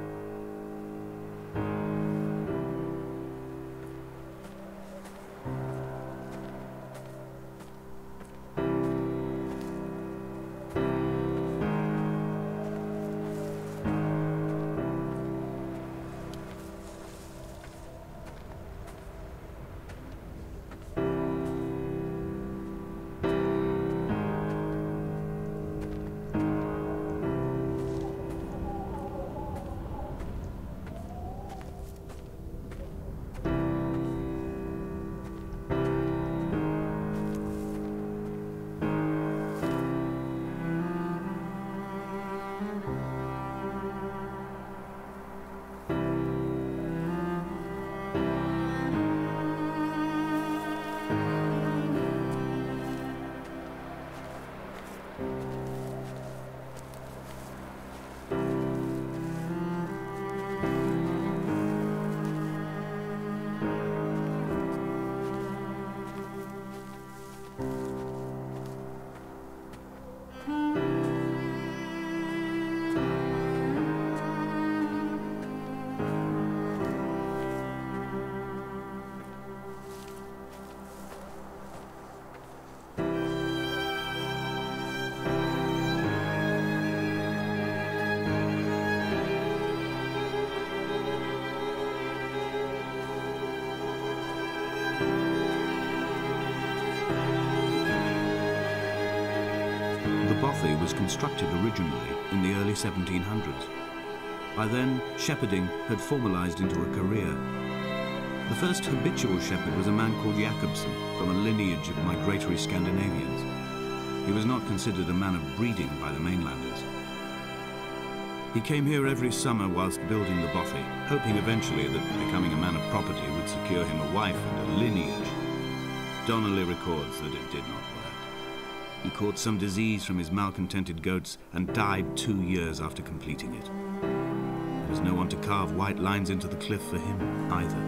Bothy was constructed originally in the early 1700s. By then, shepherding had formalised into a career. The first habitual shepherd was a man called Jakobsen, from a lineage of migratory Scandinavians. He was not considered a man of breeding by the mainlanders. He came here every summer whilst building the Bothy, hoping eventually that becoming a man of property would secure him a wife and a lineage. Donnelly records that it did not work. He caught some disease from his malcontented goats and died 2 years after completing it. There was no one to carve white lines into the cliff for him either.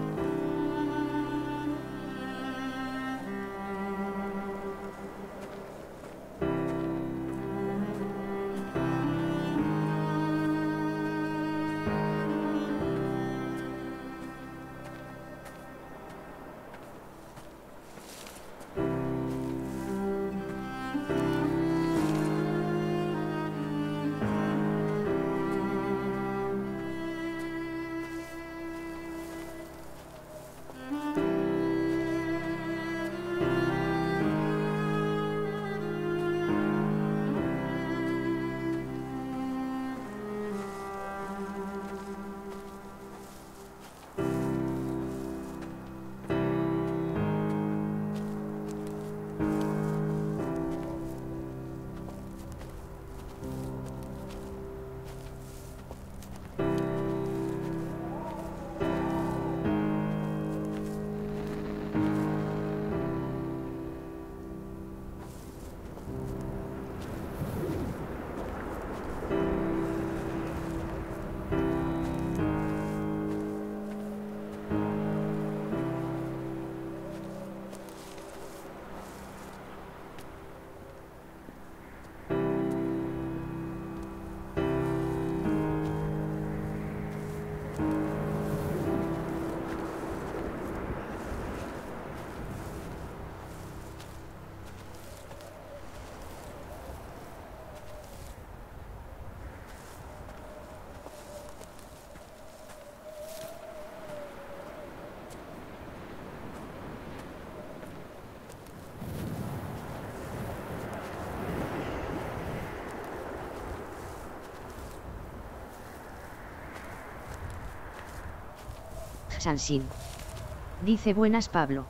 Sansin. Dice buenas Pablo.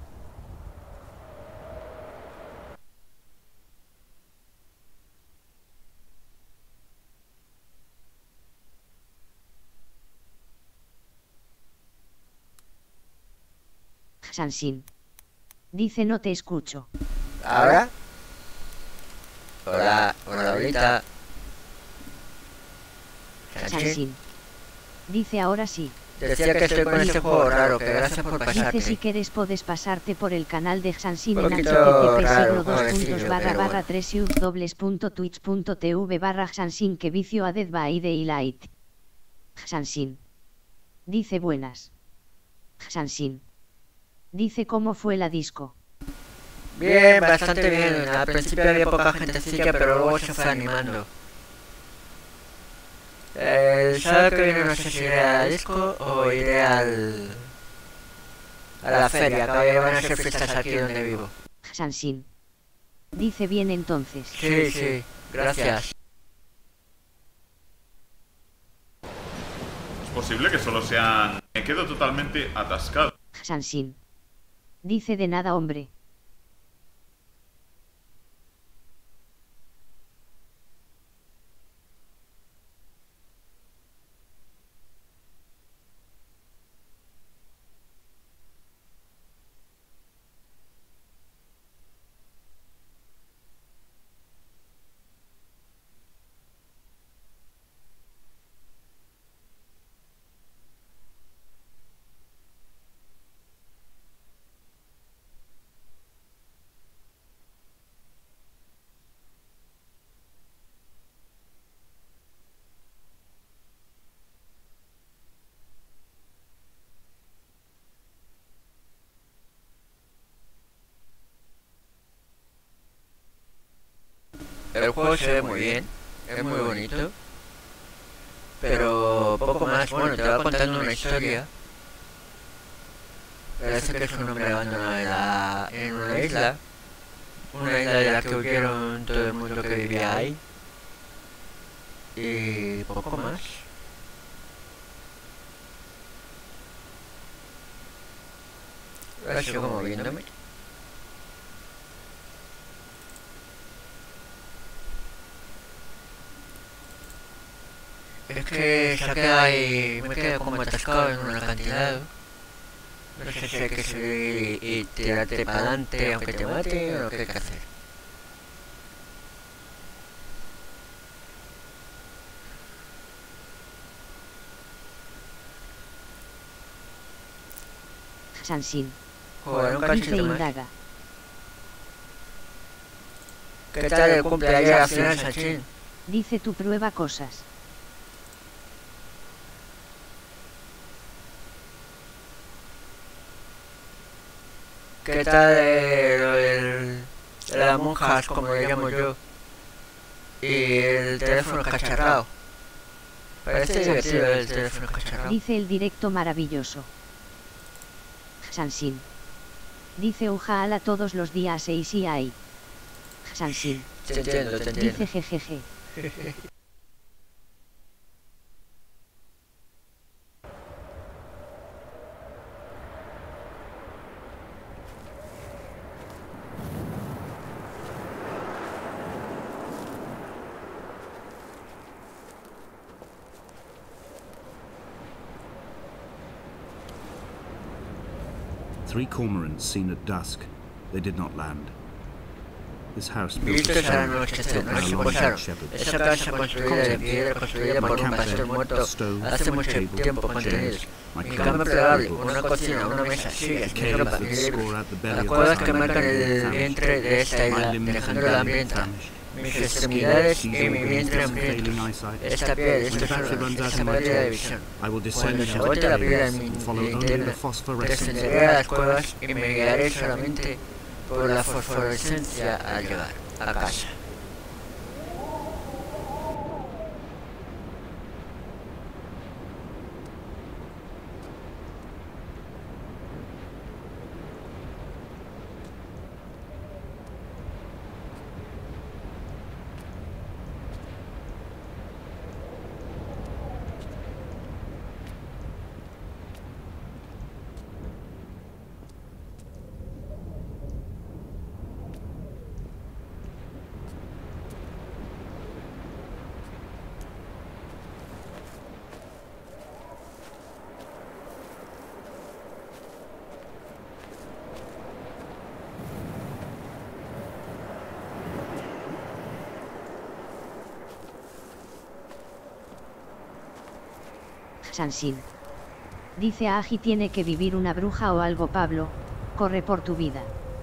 Sansin. Dice no te escucho. ¿Ahora? Hola, hola, ahorita. Sansin. Dice ahora sí. Decía que estoy con este juego raro, que gracias por pasarte. Dice si quieres puedes pasarte por el canal de Sansin en Poquito http raro, siglo pobrecillo, pero bueno. 3 Sansin que vicio a Dead by Daylight. Sansin. Dice buenas. Sansin. Dice cómo fue la disco. Bien, bastante bien. Al principio había poca gentecilla, pero luego se fue animando. El sábado que viene no sé si iré al disco o iré a la feria, que van a ser fiestas aquí donde vivo. Sansin. Dice bien entonces. Sí, sí, gracias. Es posible que solo sean... Me quedo totalmente atascado. Sansin. Dice de nada hombre. El juego se ve muy bien, es muy bonito, pero poco más. Bueno, te va contando una historia. Parece que es un hombre abandonado en una isla de la que huyeron todo el mundo que vivía ahí, y poco más. Ahora sigo como viéndome. Es que se ha quedado ahí, me quedo como atascado en un acantilado. No sé si hay que subir y tirarte para adelante aunque te mate o qué hay que hacer. Sansin. Joder, un Dice cachito más. indaga. ¿Qué tal el cumple ayer al final, Sansin? Dice tu prueba cosas. ¿Qué tal lo de las monjas, como le llamo yo? Y el teléfono cacharrado. Parece divertido el teléfono cacharrado. Dice el directo maravilloso. Sansin. Dice ojalá todos los días 6 y hay. Sansin. Te entiendo, te entiendo. Dice jejeje. Three cormorants seen at dusk. They did not land. This house built Vistos of a la stone anochecer, by no a se long-haired posaron. shepherd. Esa casa construida de piedra, construida por un pastor muerto hace mucho tiempo contenidos. Mi cama plegable, una cocina, una mesa, sillas, mi Caves ropa, that mi score libros. out the belly Las of cuevas the que marcan tiny el famished. vientre de esta My isla, limbs dejando and la belly hambrienta. famished. Mis This extremidades organ y mi sees vientre organs failing hambriento. eyesight. Esta piel, When estos the battery órganos, runs out esta of my pérdida de toes, visión. I will descend Cuando into se the agote la piedra caves en mi and follow only linterna, the phosphorescent descenderé a las cuevas y me guiaré solamente por la fosforescencia al llegar a casa. Sansin. Dice a Agi tiene que vivir una bruja o algo. Pablo, corre por tu vida.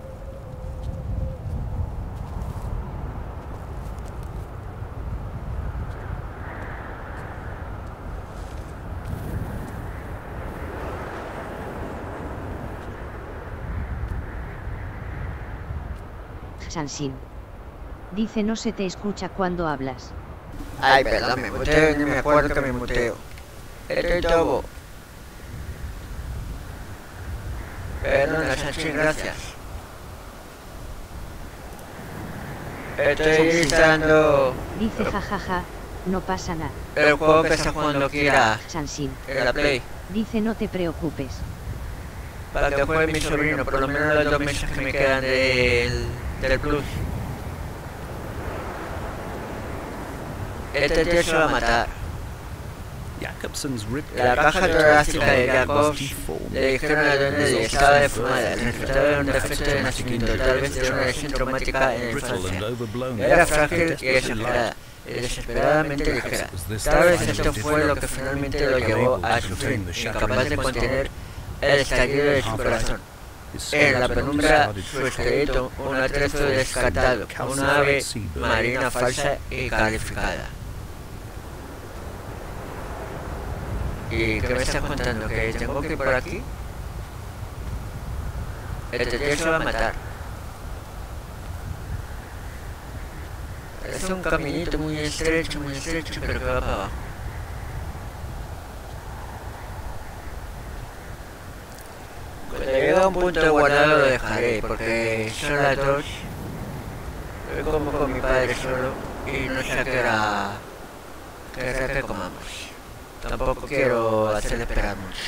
Sansin. Dice no se te escucha cuando hablas. Ay, perdón, me muteo, ni me acuerdo que me muteo. Estoy todo. Perdona, Sansin, gracias. Estoy editando Dice jajaja, no pasa nada. el juego que está jugando Kira Sansin. en la Play. Dice no te preocupes. Para que juegue mi sobrino, por lo menos los 2 meses que me quedan del Plus. Este tío se va a matar. Jakobsen's rib La caja torácica de Jakobs deformed. le dijeron al dueño de estaba deformada. El resultado era un defecto de nacimiento, tal vez de una lesión traumática en la Brittle and infancia. overblown. Era frágil y desesperada, desesperadamente ligera. Tal vez esto fue lo que finalmente lo llevó a sufrir, incapaz de contener el estallido de su corazón. En la penumbra, su esqueleto, un atrezo descartado, una ave marina falsa y calificada. ¿Y qué me estás contando? ¿Que tengo que ir por aquí? Este tío se va a matar. Es un caminito muy estrecho, pero que va para abajo. Cuando llegue a un punto de guardado lo dejaré, porque son las 2. Yo como con mi padre solo y no sé a qué hora que comamos. Tampoco quiero hacerle esperar mucho.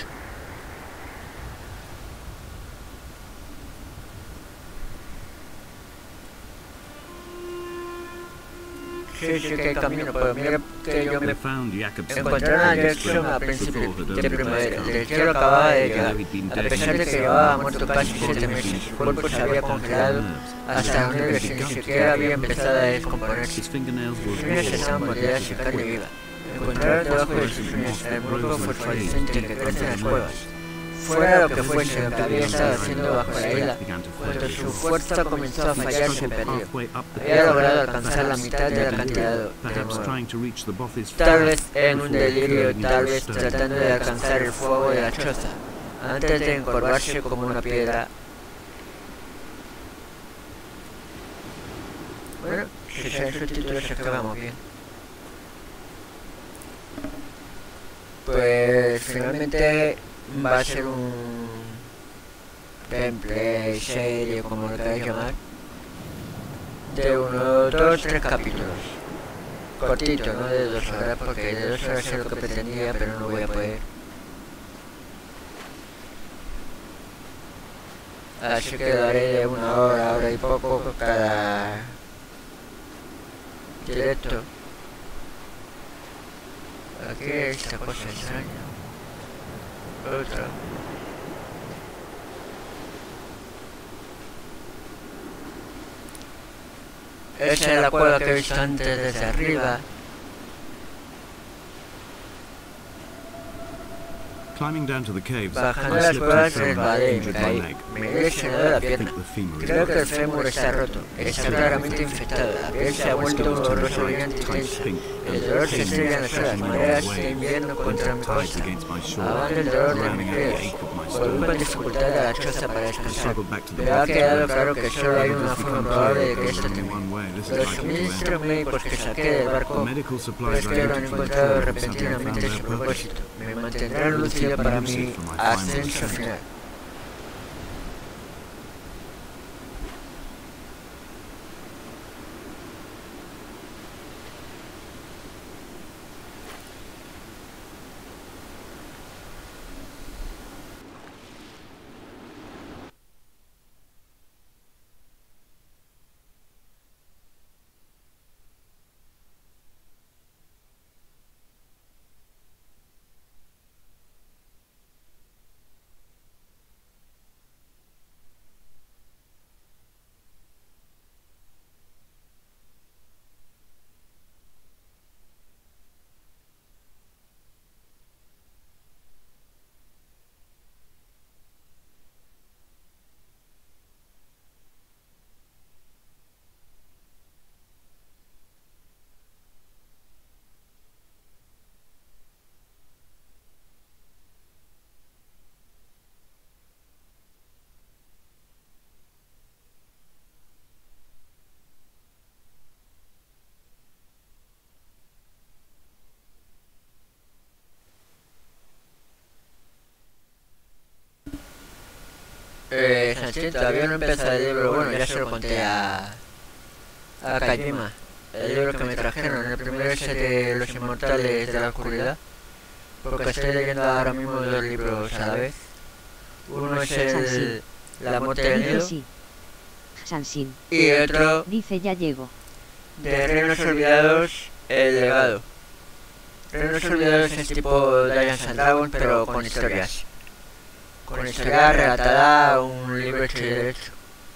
Sí, que hay camino, pero mira que yo me They found Jakobsen encontré una dirección a principios de primavera. El cielo acababa de llegar. A pesar de que llevaba muerto casi 7 meses, su cuerpo se había congelado hasta un nivel que ni siquiera había empezado a descomponerse. His fingernails were Sus uñas estaban moldeadas y carne viva. Encontraron debajo de sus uñas el musgo fosforescente que crece en las cuevas. Fuera lo que fuese lo que había estado haciendo bajo la isla, cuando su fuerza comenzó a fallar, se perdió. halfway up the Había logrado alcanzar la mitad del acantilado de perhaps nuevo. trying to reach the Bothy's Tal vez fast en un before delirio, curling tal into vez stone. tratando de alcanzar el fuego de la choza, antes de encorvarse como una piedra. Bueno, si se subtítulos es que vamos bien. Pues finalmente va a ser un gameplay, serie, como lo queráis llamar, de 1, 2, 3 capítulos. Cortito, no de 2 horas, porque de 2 horas es lo que pretendía, pero no voy a poder. Así que lo haré de 1 hora, hora y poco cada directo. Aquí hay esta cosa extraña. Otra. Esa es la cueva que he visto antes desde arriba. Climbing down to the caves, Bajando I las slipped cuevas and fell and resbalé y me injured my caí. leg. Me he lesionado la I pierna. think the femur is Creo que el broken. fémur está roto. Está claramente infectado. La piel se ha vuelto rosa brillante y tensa. El dolor se estrella en las horas mareas de invierno contra mi Tides costa. against my shore, Ahora el dolor de drowning mis out the pies. ache of my Volví con stomach. dificultad a la choza para descansar. Struggled back to the Pero ha Bothy's quedado woods. claro que solo hay una forma probable de que esto Only termine. one way. This is Los likely to end. suministros médicos que saqué del The barco medical es supplies que I lo han needed for the encontrado tour have somehow repentinamente found su their purpose. propósito. Me mantendrán lúcido para mi ascenso final. sí, todavía no he empezado el libro. Bueno, ya se lo conté a Kajima. El libro que me trajeron, el primero es el de Los Inmortales de la Oscuridad. Porque estoy leyendo ahora mismo 2 libros a la vez. Uno es el La Muerte del Dice Nido sí. Sansin. y otro Dice ya llego. de Reinos Olvidados, El Legado. Reinos Olvidados es tipo Dungeons and Dragons, pero con historias. Con historia relatada, un libro hecho y derecho.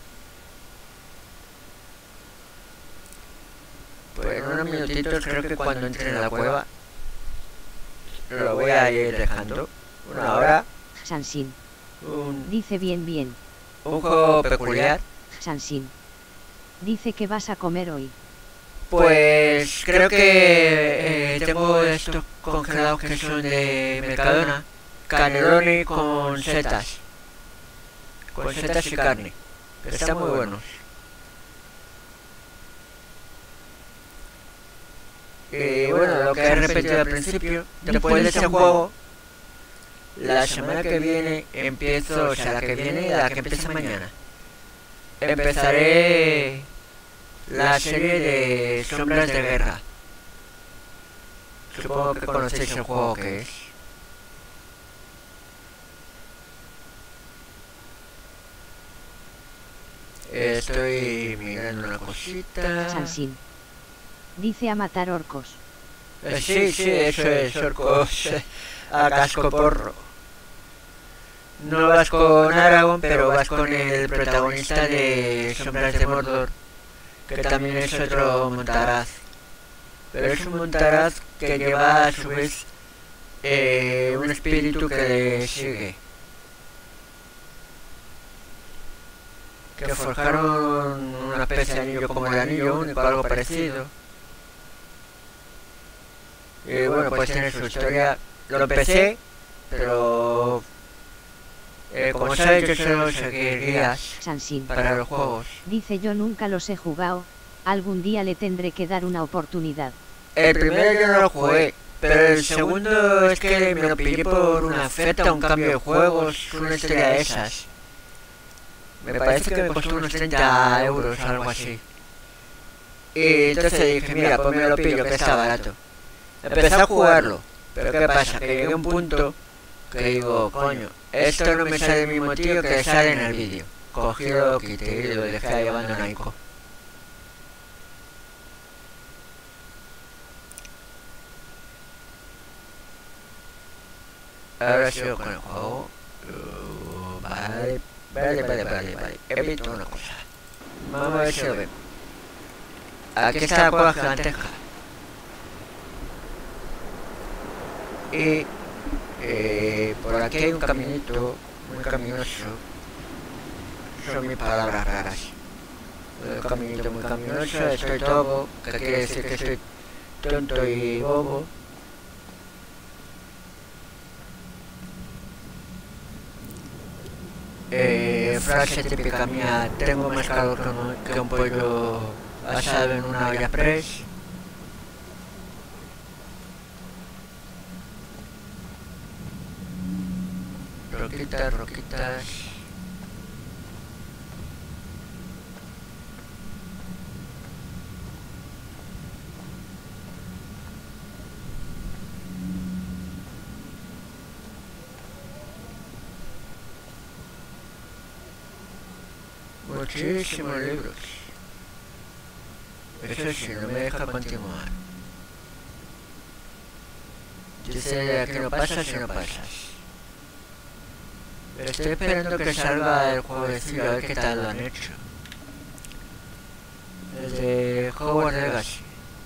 Pues en unos minutitos, creo que cuando entre en la cueva, lo voy a ir dejando. Una hora, Sansin. un Dice bien. juego peculiar. Sansin. Dice que vas a comer hoy. Pues creo que tengo estos congelados que son de Mercadona. Cannelloni con setas. Con setas y carne. Que están muy buenos. Y bueno, lo que he repetido al principio, después de ese juego, la semana que viene empiezo, o sea, la que viene, la que empieza mañana, empezaré la serie de Sombras de Guerra. Supongo que conocéis el juego que es. Estoy mirando una cosita. Sansin. Dice a matar orcos. Sí, eso es, orcos a casco porro. No vas con Aragorn, pero vas con el protagonista de Sombras de Mordor, que también es otro montaraz. Pero es un montaraz que lleva a su vez un espíritu que le sigue. Que forjaron una especie de anillo como el anillo único, algo parecido. Y bueno, pues tiene su historia. Lo empecé, pero como sabes, yo suelo seguir guías Sansin. para los juegos. Dice yo nunca los he jugado. Algún día le tendré que dar una oportunidad. El primero yo no lo jugué, pero el segundo es que me lo pillé por una oferta, un cambio de juegos, una historia de esas. Me parece que me costó unos 30 euros o algo así. Y entonces dije, mira, pues me lo pillo, que está barato. Empecé a jugarlo, pero ¿qué pasa? Que llegué a un punto que digo, coño, esto no me sale el mismo tío que sale en el vídeo. Cogí lo quité y lo dejé ahí abandonado. Ahora sigo con el juego. Vale. He visto una cosa. Vamos a ver si lo vemos. Aquí está la cueva gigantesca. Y por aquí hay un caminito muy caminoso. Son mis palabras raras. Un caminito muy caminoso, estoy tobo, que quiere decir que estoy tonto y bobo. Frase típica mía, tengo más calor que un pollo asado en una olla express. Roquitas. Muchísimos libros. Eso sí, no me deja continuar. Dice que no pasas si no pasas. Pero estoy esperando que salga el juego de Ciro, a ver qué tal lo han hecho. El de Hogwarts Legacy.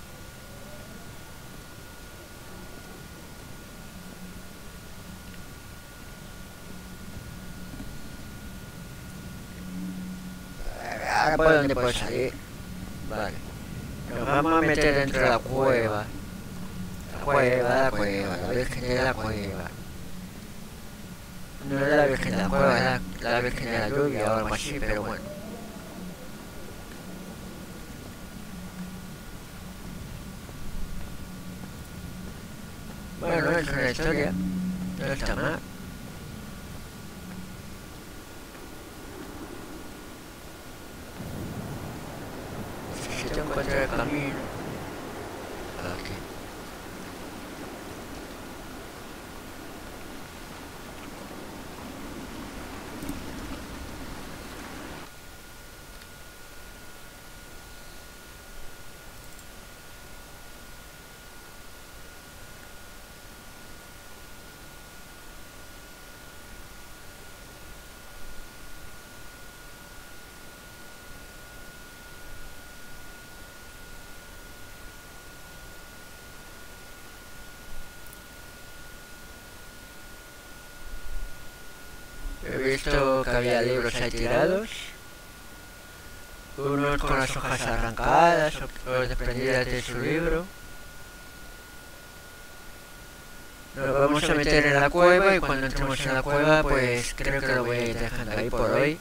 Ahora por dónde puedo salir. Vale. Nos vamos a meter dentro de la cueva. La Virgen de la Cueva. No era la Virgen de la Cueva, era la Virgen de la Lluvia o algo así, pero bueno. Bueno, es una historia. No está mal. encontrar el camino. Aquí. He visto que había libros ahí tirados, unos con las hojas arrancadas o desprendidas de su libro. Nos vamos a meter en la cueva y cuando entremos en la cueva pues creo que lo voy a ir dejando ahí por hoy.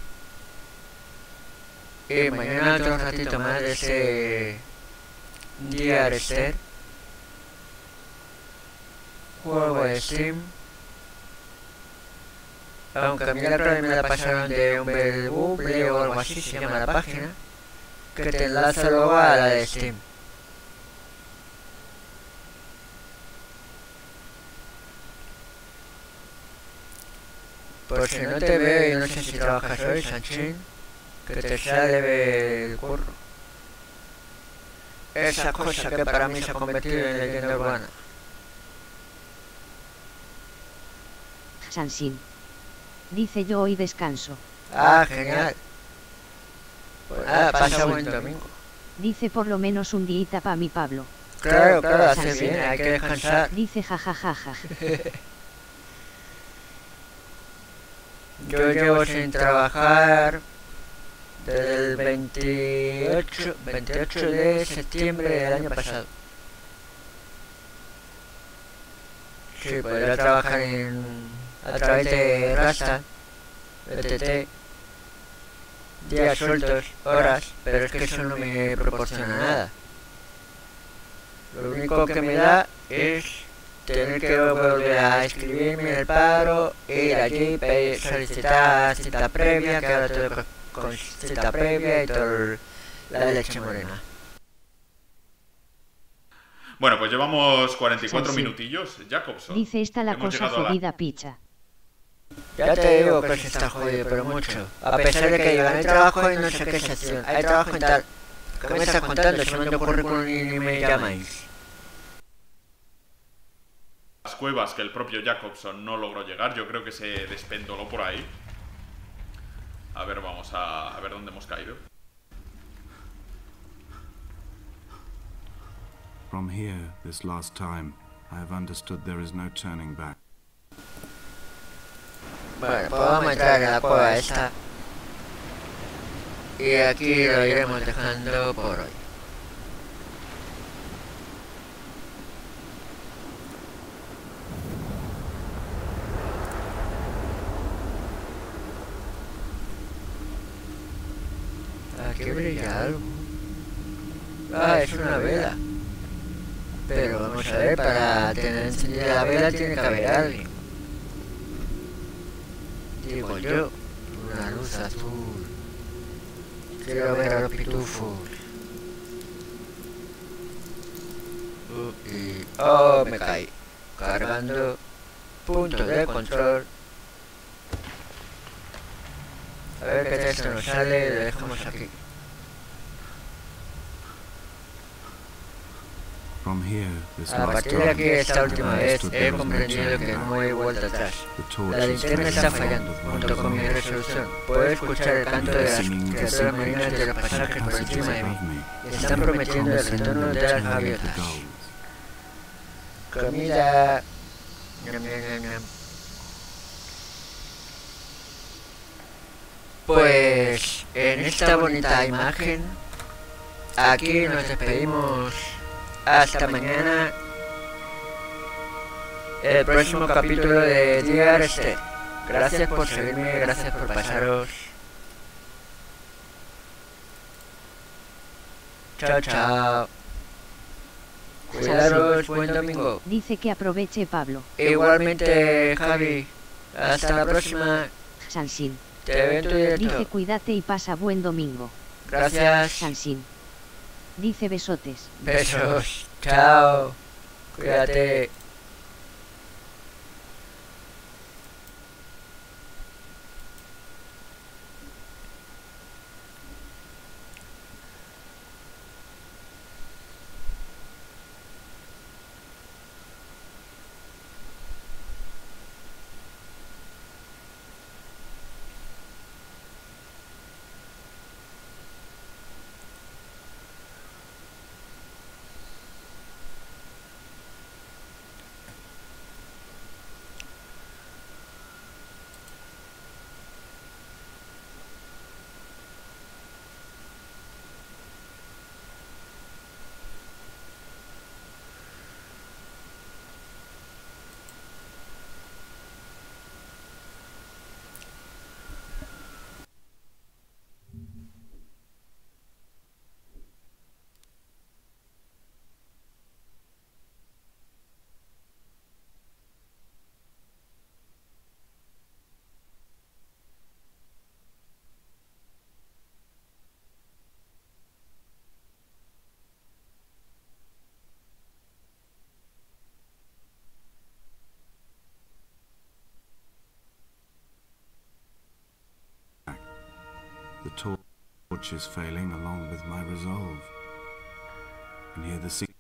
Y mañana otro ratito más de ese Dear Esther, juego de Steam. Aunque a mí la otra vez me la pasaron de un Google o algo así, se llama la página, que te enlaza luego a la de Steam. Por si no te veo y no sé si trabajas hoy, Sanchín, que te sale del curro. Esa cosa que para mí se ha convertido en leyenda urbana. Sansin. Dice yo hoy descanso. Ah, genial. Pues nada, pasa buen domingo. Dice por lo menos un día para mi Pablo. Claro, hace bien, hay que descansar. Dice jajajaja. Yo llevo sin trabajar desde el 28 de septiembre del año pasado. Sí, podría trabajar a través de Rasta, BTT, días sueltos, horas, pero es que eso no me proporciona nada. Lo único que me da es tener que volver a escribirme en el paro, ir allí, solicitar cita previa, que ahora todo con cita previa y todo la leche morena. Bueno, pues llevamos 44 Sí. minutillos, Jacobson. Dice esta la Hemos cosa llegado a la- jodida picha. Ya te digo que se está jodido, pero mucho. A pesar de que digan, hay trabajo en no sé qué sección, hay trabajo en tal... ¿Qué me estás contando? Si mando currículum y ni me llamáis. Las cuevas que el propio Jacobson no logró llegar, yo creo que se despendoló por ahí. A ver, vamos a ver dónde hemos caído. From here, this last time, I have understood there is no turning back. Bueno, pues vamos a entrar en la cueva esta. Y aquí lo iremos dejando por hoy. Aquí brilla algo. Ah, es una vela. Pero vamos a ver, para tener encendida la vela tiene que haber alguien. Digo yo, una luz azul. Quiero ver a los pitufos. Oh, me caí. Cargando. Punto de control. A ver qué texto nos sale, lo dejamos aquí. From here, this A last partir de time, aquí, esta última I vez, understood he there was no comprendido turning que back. no hay vuelta atrás. The torch La is linterna está fallando, junto con mi resolución. Puedo escuchar el canto de las singing the criaturas secret marinas de los pasajes por passages encima de mí. above me, Están prometiendo el promising retorno the de las return of the gaviotas. gulls. Comida. Ñam, ñam, ñam, ñam. Pues en esta bonita imagen, aquí nos despedimos. Hasta mañana. El próximo capítulo de Dear Esther. Gracias por seguirme, gracias por pasaros. Chao, chao. Cuidaros, buen domingo. Dice que aproveche Pablo. Igualmente, Javi. Hasta la próxima. Dice besotes. Besos. Chao. Cuídate. The torch is failing along with my resolve. And here the